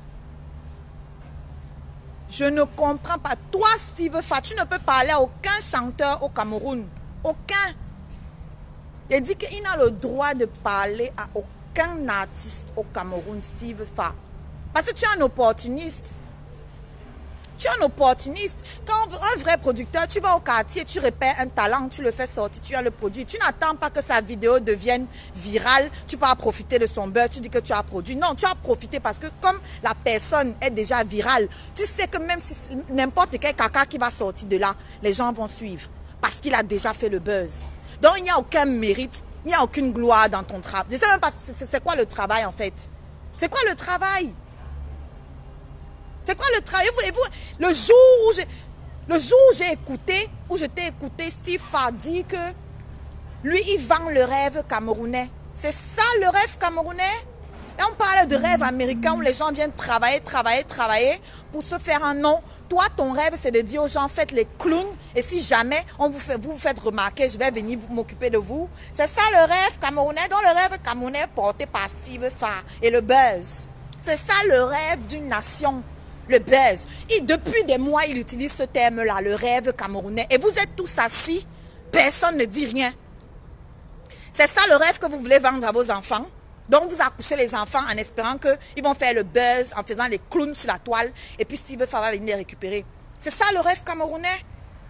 Speaker 4: Je ne comprends pas. Toi, Steve Faye, tu ne peux parler à aucun chanteur au Cameroun. Aucun. Il dit qu'il n'a le droit de parler à aucun artiste au Cameroun, Steve Faye. Parce que tu es un opportuniste. Tu es un opportuniste. Quand un vrai producteur, tu vas au quartier, tu repères un talent, tu le fais sortir, tu as le produit. Tu n'attends pas que sa vidéo devienne virale. Tu peux profiter de son buzz, tu dis que tu as produit. Non, tu as profité parce que comme la personne est déjà virale, tu sais que même si n'importe quel caca qui va sortir de là, les gens vont suivre. Parce qu'il a déjà fait le buzz. Donc il n'y a aucun mérite, il n'y a aucune gloire dans ton travail. Je ne sais même pas c'est quoi le travail en fait. C'est quoi le travail? C'est quoi le travail? Et vous, le jour où j'ai le jour où j'ai écouté, où je t'ai écouté, Steve Faye dit que lui, il vend le rêve camerounais. C'est ça le rêve camerounais? Là, on parle de rêve américain où les gens viennent travailler, travailler, travailler pour se faire un nom. Toi, ton rêve, c'est de dire aux gens, faites les clowns. Et si jamais on vous fait, vous, vous faites remarquer, je vais venir m'occuper de vous. C'est ça le rêve camerounais, dont le rêve camerounais porté par Steve Faye et le buzz. C'est ça le rêve d'une nation. Le buzz. Et depuis des mois, il utilise ce terme-là, le rêve camerounais. Et vous êtes tous assis, personne ne dit rien. C'est ça le rêve que vous voulez vendre à vos enfants. Donc vous accouchez les enfants en espérant qu'ils vont faire le buzz, en faisant les clowns sur la toile. Et puis Steve Faye va venir les récupérer. C'est ça le rêve camerounais?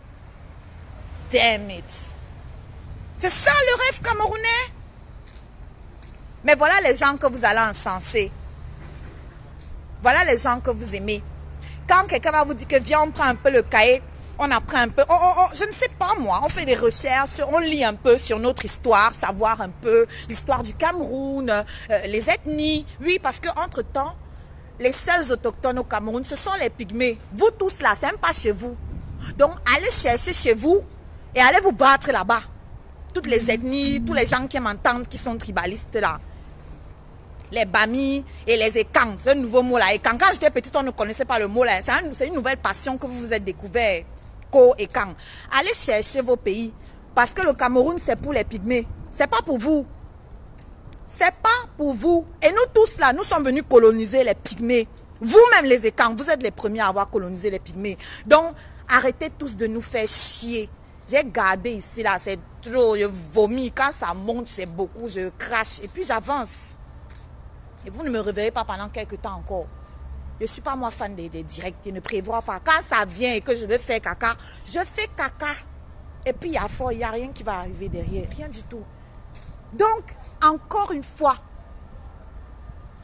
Speaker 4: Damn it. C'est ça le rêve camerounais? Mais voilà les gens que vous allez encenser. Voilà les gens que vous aimez. Quand quelqu'un va vous dire que viens, on prend un peu le cahier, on apprend un peu. Oh, oh, oh, je ne sais pas moi, on fait des recherches, on lit un peu sur notre histoire, savoir un peu l'histoire du Cameroun, euh, les ethnies. Oui, parce qu'entre-temps, les seuls autochtones au Cameroun, ce sont les pygmées. Vous tous là, c'est même pas chez vous. Donc, allez chercher chez vous et allez vous battre là-bas. Toutes les ethnies, tous les gens qui m'entendent, qui sont tribalistes là. Les Bami et les Ekang, c'est un nouveau mot là. Ekang, quand j'étais petite, on ne connaissait pas le mot là. C'est un, une nouvelle passion que vous vous êtes découvert. Ko Ekang. Allez chercher vos pays. Parce que le Cameroun, c'est pour les pygmées. C'est pas pour vous. C'est pas pour vous. Et nous tous là, nous sommes venus coloniser les pygmées. Vous-même les Ekang, vous êtes les premiers à avoir colonisé les pygmées. Donc, arrêtez tous de nous faire chier. J'ai gardé ici là, c'est trop, je vomis. Quand ça monte, c'est beaucoup, je crache. Et puis j'avance. Et vous ne me réveillez pas pendant quelques temps encore. Je ne suis pas moi fan des, des directs. Je ne prévois pas. Quand ça vient et que je veux faire caca, je fais caca. Et puis il y a fort, il n'y a rien qui va arriver derrière. Rien du tout. Donc, encore une fois,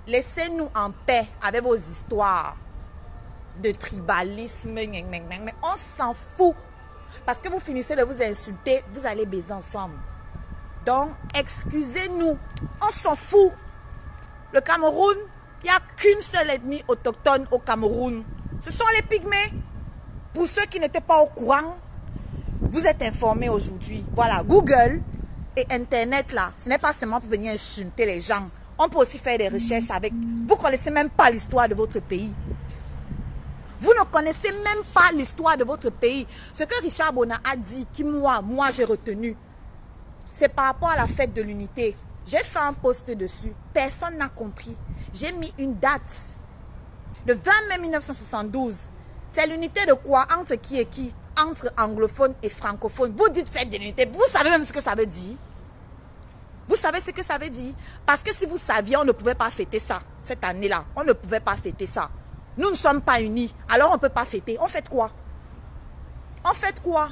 Speaker 4: Laissez-nous en paix avec vos histoires de tribalisme. On s'en fout. Parce que vous finissez de vous insulter, vous allez baiser ensemble. Donc, excusez-nous. On s'en fout. Le Cameroun, il n'y a qu'une seule ethnie autochtone au Cameroun. Ce sont les Pygmées. Pour ceux qui n'étaient pas au courant, vous êtes informés aujourd'hui. Voilà, Google et Internet, là, ce n'est pas seulement pour venir insulter les gens. On peut aussi faire des recherches avec. Vous ne connaissez même pas l'histoire de votre pays. Vous ne connaissez même pas l'histoire de votre pays. Ce que Richard Bona a dit, qui moi, moi j'ai retenu, c'est par rapport à la fête de l'unité. J'ai fait un post dessus. Personne n'a compris. J'ai mis une date. Le vingt mai mille neuf cent soixante-douze. C'est l'unité de quoi? Entre qui et qui? Entre anglophones et francophones. Vous dites fête de l'unité. Vous savez même ce que ça veut dire? Vous savez ce que ça veut dire? Parce que si vous saviez, on ne pouvait pas fêter ça. Cette année-là, on ne pouvait pas fêter ça. Nous ne sommes pas unis. Alors on ne peut pas fêter. On fête quoi? On fête quoi?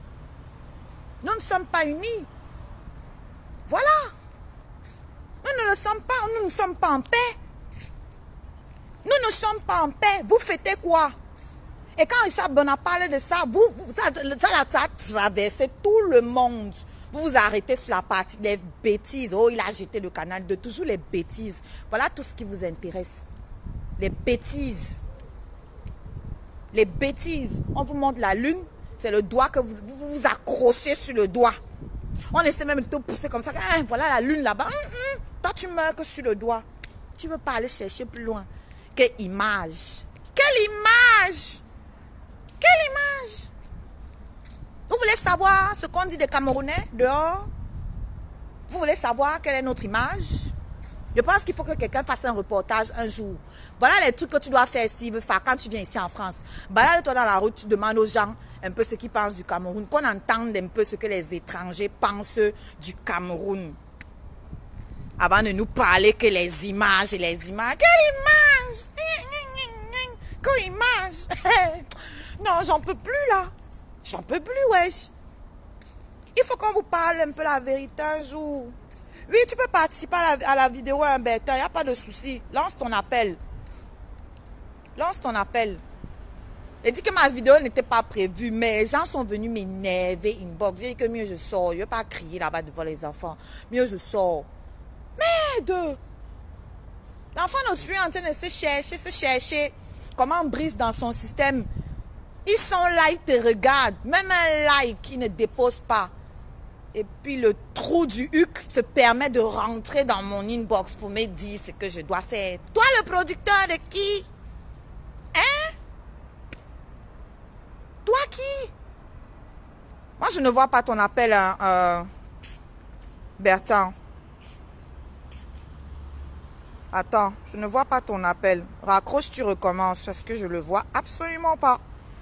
Speaker 4: Nous ne sommes pas unis. Voilà. Nous ne le sommes pas. Nous ne sommes pas en paix. Nous ne sommes pas en paix. Vous fêtez quoi? Et quand Richard Bona parle de ça, vous, vous ça, ça, ça a traversé tout le monde. Vous vous arrêtez sur la partie des bêtises. Oh, il a jeté le canal de toujours les bêtises. Voilà tout ce qui vous intéresse. Les bêtises. Les bêtises. On vous montre la lune. C'est le doigt que vous, vous vous accrochez sur le doigt. On essaie même de te pousser comme ça. Hein, voilà la lune là-bas. Hum, hum. Toi, tu meurs que sur le doigt. Tu ne veux pas aller chercher plus loin. Quelle image. Quelle image. Quelle image. Vous voulez savoir ce qu'on dit des Camerounais dehors? Vous voulez savoir quelle est notre image? Je pense qu'il faut que quelqu'un fasse un reportage un jour. Voilà les trucs que tu dois faire s'il veut faire quand tu viens ici en France. Balade-toi dans la route, tu demandes aux gens un peu ce qu'ils pensent du Cameroun. Qu'on entende un peu ce que les étrangers pensent du Cameroun. Avant de nous parler que les images et les images. Quelle image? Quelle image? Non, j'en peux plus là. J'en peux plus, wesh. Il faut qu'on vous parle un peu la vérité un jour. Oui, tu peux participer à la, à la vidéo, hein, Bertin. Il n'y a pas de souci. Lance ton appel. Lance ton appel. J'ai dit que ma vidéo n'était pas prévue, mais les gens sont venus m'énerver inbox. J'ai dit que mieux je sors. Je ne vais pas crier là-bas devant les enfants. Mieux je sors. Merde! L'enfant notre est en train de se chercher, se chercher. Comment on brise dans son système. Ils sont là, ils te regardent. Même un like, ils ne déposent pas. Et puis le trou du huc se permet de rentrer dans mon inbox pour me dire ce que je dois faire. Toi, le producteur de qui? Hein? Toi qui? Moi, je ne vois pas ton appel, hein, euh, Bertrand. Attends, je ne vois pas ton appel. Raccroche, tu recommences parce que je ne le vois absolument pas.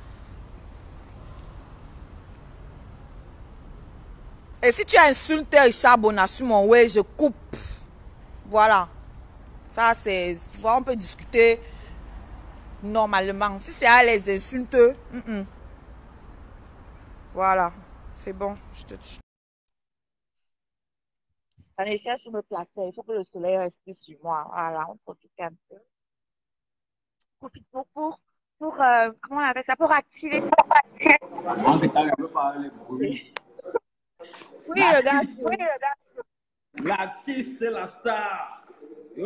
Speaker 4: Et si tu as insulté Richard Bona sur mon way, je coupe. Voilà. Ça, c'est... On peut discuter normalement. Si c'est à les insultes, mm -mm. Voilà. C'est bon. Je te tue. Allez, cherche me placer. Il faut que le soleil reste sur moi. Voilà, on profite un peu. Profite pour, pour, pour euh, comment on appelle ça? Pour activer. Pour activer. Oui, le gars. Oui, le gars.
Speaker 5: L'artiste, la star. Yo.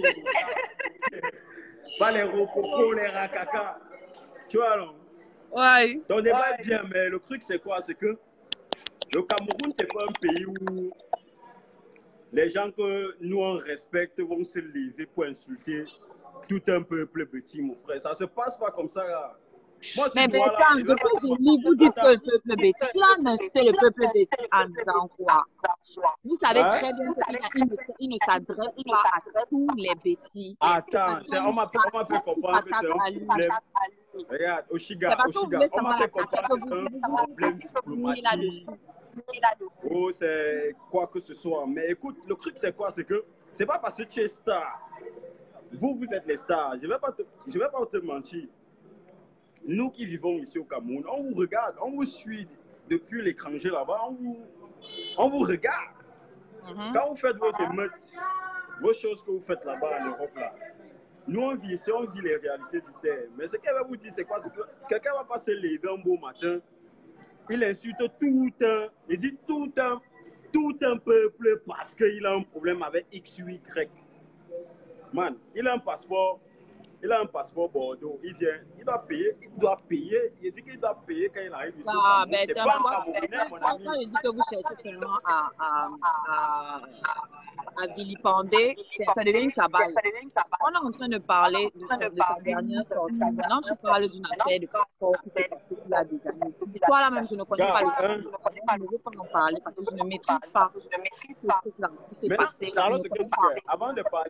Speaker 5: Pas les rococos, les rakaka. Tu vois, non?
Speaker 2: Ouais.
Speaker 5: Ton débat est bien, mais le truc, c'est quoi? C'est que le Cameroun, c'est pas un pays où les gens que nous, on respecte vont se lever pour insulter tout un peuple petit, mon frère. Ça se passe pas comme ça, là. Moi,
Speaker 2: mais Bertrand, depuis je lis, vous dites que le peuple bêtis, là, d'insulter le peuple bêtis en disant quoi? Vous savez hein? Très bien qu'il ne, ne s'adresse pas à tous les bêtis.
Speaker 5: Attends, on m'a fait comprendre que c'est un problème. Regarde, Oshiga, Oshiga, on m'a fait comprendre que c'est un problème diplomatique. Oh, c'est quoi que ce soit. Mais écoute, le truc, c'est quoi? C'est que c'est pas parce que tu es star. Vous, vous êtes les stars. Je ne vais pas te, je vais pas te mentir. Nous qui vivons ici au Cameroun, on vous regarde, on vous suit depuis l'étranger là-bas, on vous, on vous regarde. Mm-hmm. Quand vous faites vos émeutes, vos choses que vous faites là-bas en Europe, là. Nous, on vit ici, on vit les réalités du terre. Mais ce qu'elle va vous dire, c'est quoi? C'est que quelqu'un va passer les un beau matin, il insulte tout un, il dit tout un, tout un peuple parce qu'il a un problème avec X ou Y. Man, il a un passeport, il a un passeport Bordeaux, il vient, il doit payer, il doit payer, il dit qu'il doit payer quand il arrive ici.
Speaker 2: Ah, mais
Speaker 5: c'est pas un Camerounais, mon ami.
Speaker 2: Quand je dis que vous cherchez seulement à, à, à, à vilipender, ça devient une cabale. On est en train de parler de, sa, de sa dernière sortie. Maintenant, tu parles d'une affaire de passeport qui s'est passée il y a des années. L'histoire là même, je ne connais pas le
Speaker 5: Hein?
Speaker 2: je ne veux pas en parler parce que je ne maîtrise pas ce qui s'est
Speaker 5: Mais
Speaker 2: passé.
Speaker 5: Charlotte, ce que tu fais, avant de parler,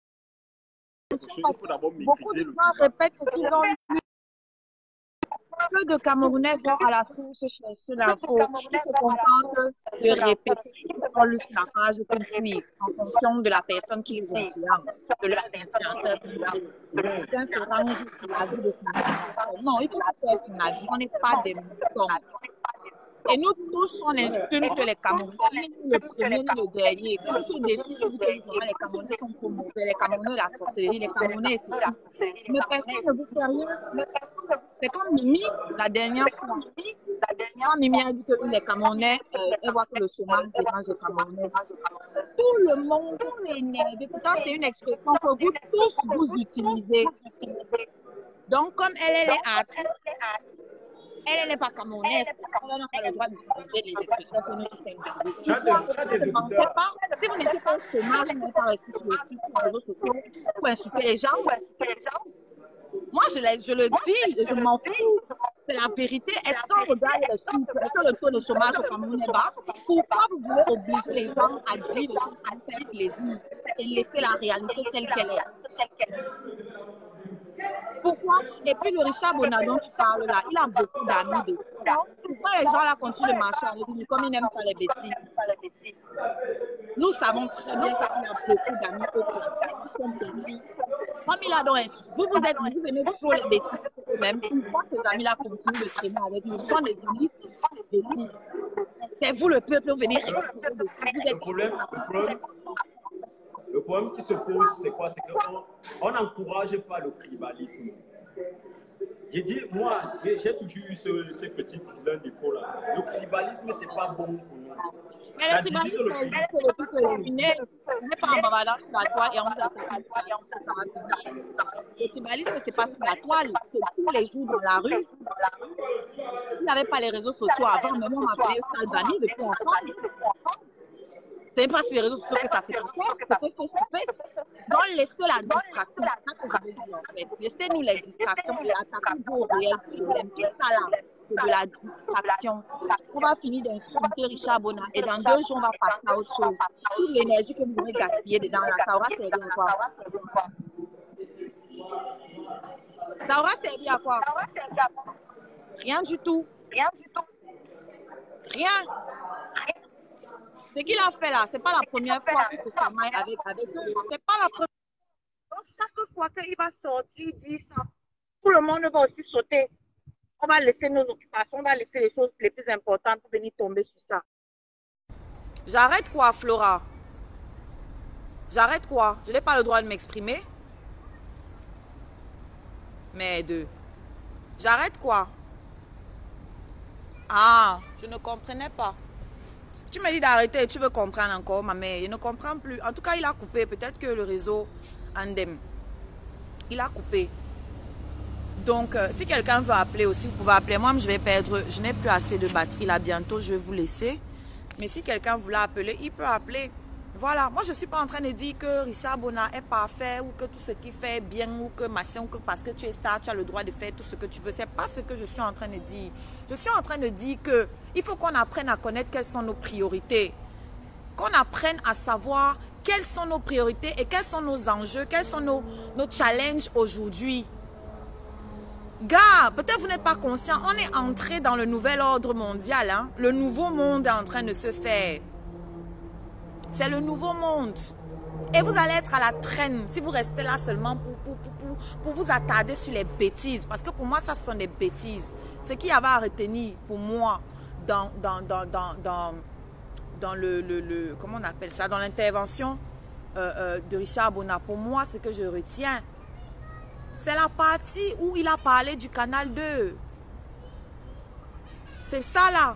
Speaker 5: il faut d'abord
Speaker 2: Beaucoup
Speaker 5: maîtriser
Speaker 2: de
Speaker 5: le
Speaker 2: gens répètent ce qu'ils ont lu. Peu de Camerounais vont à la source chercher l'info. Ils se contentent de répéter on lit sur la page qu'ils suivent en fonction de la personne qui les influence, de leur influenceur. Certains se rangent à la vie de son avis. Non, il faut faire son avis. On n'est pas des moutons. Et nous tous, on insulte les Camerounais, ni le premier ni le dernier. Quand tu es déçu de vous que les Camerounais sont trop mauvais, les Camerounais la sorcellerie, les Camerounais c'est ça. Mais personne ne vous fait rien. C'est comme Mimi, la dernière fois. Quand Mimi a dit que les Camerounais, euh, elle voit que le chômage dérange les Camerounais. Tout le monde est énervé. Pourtant, c'est une expression que vous tous vous utilisez. Donc, comme elle, elle est artiste, elle n'est pas camerounaise. Elle n'a pas le droit d'utiliser les expressions que nous tous ne pensez pas. Si vous n'étiez pas au chômage, vous n'êtes pas resté sur le site sur les réseaux sociaux pour insulter les gens. Moi, je, je le dis et je m'en fous. C'est la vérité. Est-ce qu'on regarde les chiffres? Est-ce que le taux de chômage au Cameroun est bas? Pourquoi vous voulez obliger les gens à dire les gens à faire plaisir et laisser la réalité telle qu'elle est? Pourquoi? Et puis le Richard Bona dont tu parles là, il a beaucoup d'amis de pourquoi les gens là continuent de marcher avec lui comme ils n'aiment pas les bêtises? Nous savons très bien qu'il a beaucoup d'amis au Christ qui sont petits. Comme il a donc vous, vous êtes, vous aimez trop les bêtises même. Pourquoi ces amis-là continuent de traîner avec lui? Ce sont des amis de bêtises. C'est vous le peuple, vous venez récupérer de vous.
Speaker 5: Le problème, le problème, le problème qui se pose, c'est quoi? C'est qu'on n'encourage pas le tribalisme. J'ai dit, moi, j'ai toujours eu ce, ce petit défaut là. Le tribalisme, c'est pas bon pour nous.
Speaker 2: Mais le tribalisme, c'est juste que le peuple est éliminé. On n'est pas en bavardant sur la toile et on vous attaque. Le tribalisme, c'est pas sur la toile, c'est tous les jours dans la rue. Il n'y avait pas les réseaux sociaux avant, mais moi, on m'appelait Salbani depuis enfant. C'est pas sur les réseaux sociaux que ça s'est passé, c'était face to face. Donc, laissez la distraction, c'est ça que je veux dire en fait. Laissez-nous les distractions et attaquez vos réels problèmes. Tout ça là, c'est de la distraction. On va finir d'insulter Richard Bona et dans deux jours, on va passer à autre chose. Toute l'énergie que vous voulez gaspiller dedans là, ça aura servi à quoi? Ça aura servi à quoi? Rien du tout. Rien du tout. Rien. Ce qu'il a fait là, ce n'est pas la première fois qu'il se chamaille avec, avec eux. Ce n'est pas la première fois. Donc, chaque fois qu'il va sortir, dire ça, tout le monde va aussi sauter. On va laisser nos occupations, on va laisser les choses les plus importantes pour venir tomber sur ça.
Speaker 4: J'arrête quoi, Flora? J'arrête quoi? Je n'ai pas le droit de m'exprimer? Mais deux. J'arrête quoi? Ah, je ne comprenais pas. Tu me dis d'arrêter et tu veux comprendre encore, ma mère. Je ne comprends plus. En tout cas, il a coupé. Peut-être que le réseau Andem. Il a coupé. Donc, euh, si quelqu'un veut appeler aussi, vous pouvez appeler. Moi, je vais perdre. Je n'ai plus assez de batterie là. Bientôt, je vais vous laisser. Mais si quelqu'un voulait appeler, il peut appeler. Voilà. Moi, je ne suis pas en train de dire que Richard Bona est parfait ou que tout ce qu'il fait est bien ou que machin ou que parce que tu es star, tu as le droit de faire tout ce que tu veux. Ce n'est pas ce que je suis en train de dire. Je suis en train de dire que il faut qu'on apprenne à connaître quelles sont nos priorités. Qu'on apprenne à savoir quelles sont nos priorités et quels sont nos enjeux, quels sont nos, nos challenges aujourd'hui. Gars, peut-être vous n'êtes pas conscient, on est entré dans le nouvel ordre mondial. Hein? Le nouveau monde est en train de se faire. C'est le nouveau monde. Et vous allez être à la traîne si vous restez là seulement pour, pour, pour, pour, pour vous attarder sur les bêtises. Parce que pour moi, ça ce sont des bêtises. Ce qu'il y avait à retenir pour moi dans, dans, dans, dans, dans, dans le, le, le, comment on appelle ça, dans l'intervention euh, euh, de Richard Bona, pour moi, ce que je retiens, c'est la partie où il a parlé du canal deux. C'est ça là.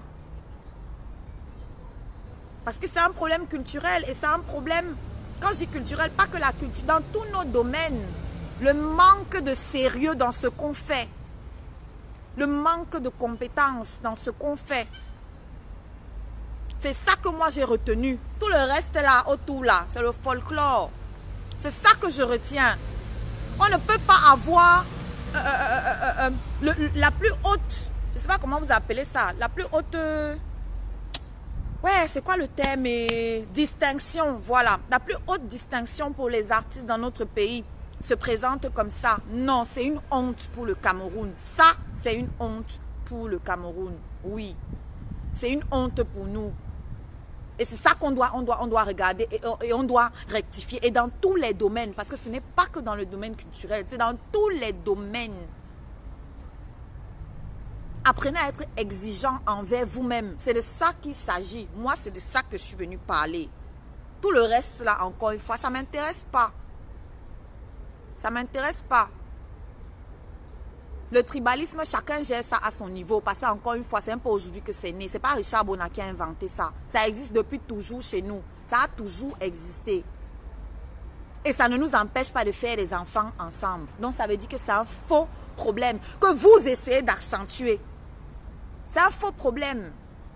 Speaker 4: Parce que c'est un problème culturel et c'est un problème, quand je dis culturel, pas que la culture, dans tous nos domaines, le manque de sérieux dans ce qu'on fait, le manque de compétences dans ce qu'on fait. C'est ça que moi j'ai retenu. Tout le reste là, autour là, c'est le folklore. C'est ça que je retiens. On ne peut pas avoir euh, euh, euh, euh, le, la plus haute, je ne sais pas comment vous appelez ça, la plus haute... Euh, ouais, c'est quoi le terme? Et distinction, voilà. La plus haute distinction pour les artistes dans notre pays se présente comme ça. Non, c'est une honte pour le Cameroun. Ça, c'est une honte pour le Cameroun. Oui, c'est une honte pour nous. Et c'est ça qu'on doit, on doit, on doit regarder et, et on doit rectifier. Et dans tous les domaines, parce que ce n'est pas que dans le domaine culturel, c'est dans tous les domaines. Apprenez à être exigeant envers vous-même. C'est de ça qu'il s'agit. Moi, c'est de ça que je suis venue parler. Tout le reste, là, encore une fois, ça ne m'intéresse pas. Ça ne m'intéresse pas. Le tribalisme, chacun gère ça à son niveau. Parce que, encore une fois, c'est un peu aujourd'hui que c'est né. Ce n'est pas Richard Bona qui a inventé ça. Ça existe depuis toujours chez nous. Ça a toujours existé. Et ça ne nous empêche pas de faire des enfants ensemble. Donc, ça veut dire que c'est un faux problème que vous essayez d'accentuer. C'est un faux problème.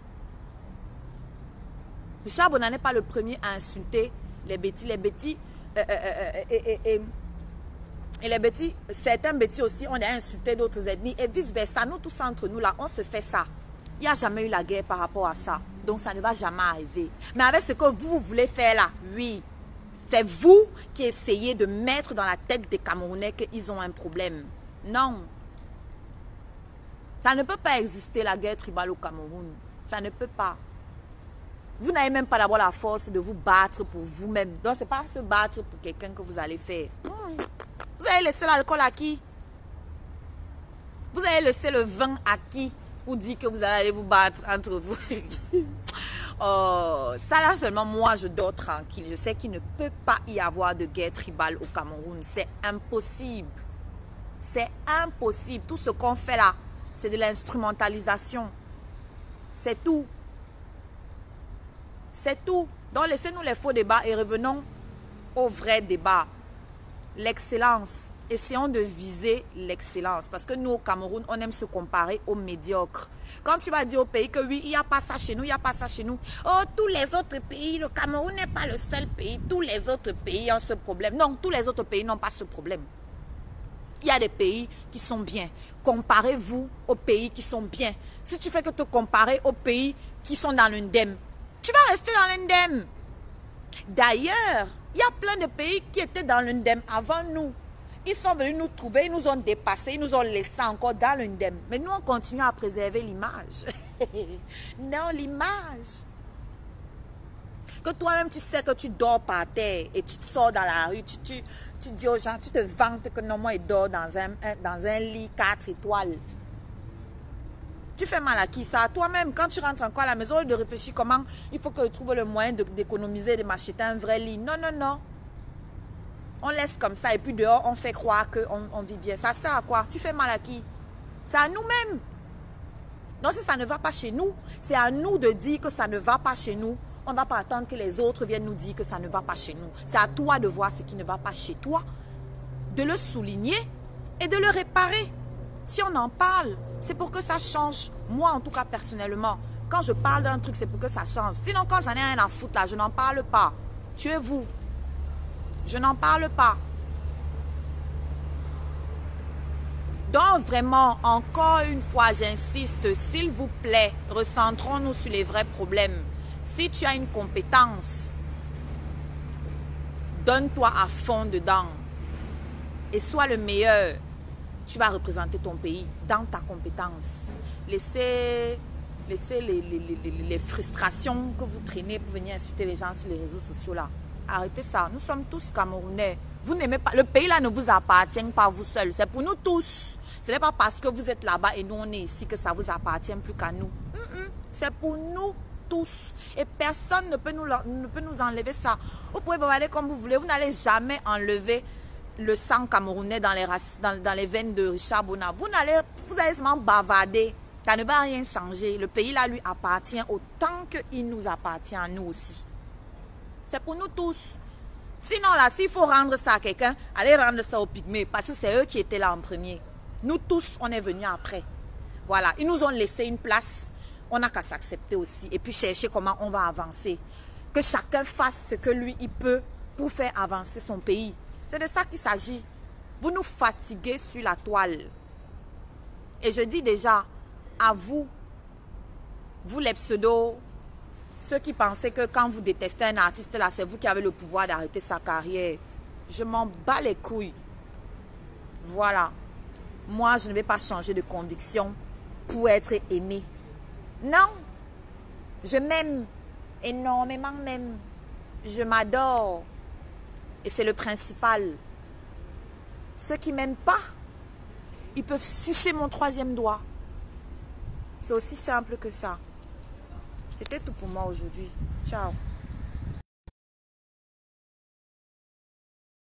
Speaker 4: Richard Bona n'est pas le premier à insulter les bêtis. Les bêtis, euh, euh, euh, et, et, et, et les bêtis, certains bêtis aussi, on a insulté d'autres ethnies et vice-versa. Nous tous entre nous là, on se fait ça. Il n'y a jamais eu la guerre par rapport à ça. Donc, ça ne va jamais arriver. Mais avec ce que vous, vous voulez faire là, oui. C'est vous qui essayez de mettre dans la tête des Camerounais qu'ils ont un problème. Non. Ça ne peut pas exister la guerre tribale au Cameroun. Ça ne peut pas. Vous n'avez même pas d'abord la force de vous battre pour vous-même. Donc, ce n'est pas se battre pour quelqu'un que vous allez faire. Vous allez laisser l'alcool à qui? Vous allez laisser le vin à qui? Pour dire que vous allez vous battre entre vous. Oh, ça là seulement moi je dors tranquille. Je sais qu'il ne peut pas y avoir de guerre tribale au Cameroun. C'est impossible. C'est impossible. Tout ce qu'on fait là, c'est de l'instrumentalisation. C'est tout. C'est tout. Donc laissez-nous les faux débats et revenons au vrai débat. L'excellence. Essayons de viser l'excellence. Parce que nous, au Cameroun, on aime se comparer aux médiocres. Quand tu vas dire au pays que oui, il n'y a pas ça chez nous, il n'y a pas ça chez nous. Oh, tous les autres pays, le Cameroun n'est pas le seul pays. Tous les autres pays ont ce problème. Non, tous les autres pays n'ont pas ce problème. Il y a des pays qui sont bien. Comparez-vous aux pays qui sont bien. Si tu fais que te comparer aux pays qui sont dans l'Undem, tu vas rester dans l'Undem. D'ailleurs, il y a plein de pays qui étaient dans l'Undem avant nous. Ils sont venus nous trouver, ils nous ont dépassés, ils nous ont laissé encore dans l'Undem. Mais nous, on continue à préserver l'image. Non, l'image. Que toi-même, tu sais que tu dors par terre et tu te sors dans la rue, tu, tu, tu dis aux gens, tu te vantes que non, moi, je dors dans un, un, dans un lit quatre étoiles. Tu fais mal à qui ça? Toi-même, quand tu rentres encore à la maison, au lieu de réfléchir comment il faut que tu trouves le moyen d'économiser, de, de m'acheter un vrai lit. Non, non, non. On laisse comme ça et puis dehors, on fait croire qu'on on vit bien. Ça sert à quoi? Tu fais mal à qui? C'est à nous-mêmes. Donc si ça ne va pas chez nous, c'est à nous de dire que ça ne va pas chez nous. On ne va pas attendre que les autres viennent nous dire que ça ne va pas chez nous. C'est à toi de voir ce qui ne va pas chez toi, de le souligner et de le réparer. Si on en parle, c'est pour que ça change. Moi, en tout cas, personnellement, quand je parle d'un truc, c'est pour que ça change. Sinon, quand j'en ai rien à foutre là, je n'en parle pas. Tuez-vous. Je n'en parle pas. Donc vraiment, encore une fois, j'insiste, s'il vous plaît, recentrons-nous sur les vrais problèmes. Si tu as une compétence, donne-toi à fond dedans et sois le meilleur. Tu vas représenter ton pays dans ta compétence. Laissez, laissez les, les, les, les frustrations que vous traînez pour venir insulter les gens sur les réseaux sociaux là. Arrêtez ça. Nous sommes tous Camerounais. Vous n'aimez pas. Le pays là ne vous appartient pas vous seul. C'est pour nous tous. Ce n'est pas parce que vous êtes là-bas et nous on est ici que ça vous appartient plus qu'à nous. Mm -mm. C'est pour nous. tous. Et personne ne peut nous, ne peut nous enlever ça. Vous pouvez bavarder comme vous voulez. Vous n'allez jamais enlever le sang camerounais dans les, dans, dans les veines de Richard Bona. Vous n'allez, vous allez seulement bavarder. Ça ne va rien changer. Le pays là lui appartient autant qu'il nous appartient à nous aussi. C'est pour nous tous. Sinon là, s'il faut rendre ça à quelqu'un, allez rendre ça aux pygmées. Parce que c'est eux qui étaient là en premier. Nous tous, on est venus après. Voilà, ils nous ont laissé une place. On n'a qu'à s'accepter aussi. Et puis chercher comment on va avancer. Que chacun fasse ce que lui, il peut pour faire avancer son pays. C'est de ça qu'il s'agit. Vous nous fatiguez sur la toile. Et je dis déjà, à vous, vous les pseudos, ceux qui pensaient que quand vous détestez un artiste là, c'est vous qui avez le pouvoir d'arrêter sa carrière. Je m'en bats les couilles. Voilà. Moi, je ne vais pas changer de conviction pour être aimé. Non. Je m'aime énormément même. Je m'adore. Et c'est le principal. Ceux qui ne m'aiment pas, ils peuvent sucer mon troisième doigt. C'est aussi simple que ça. C'était tout pour moi aujourd'hui. Ciao.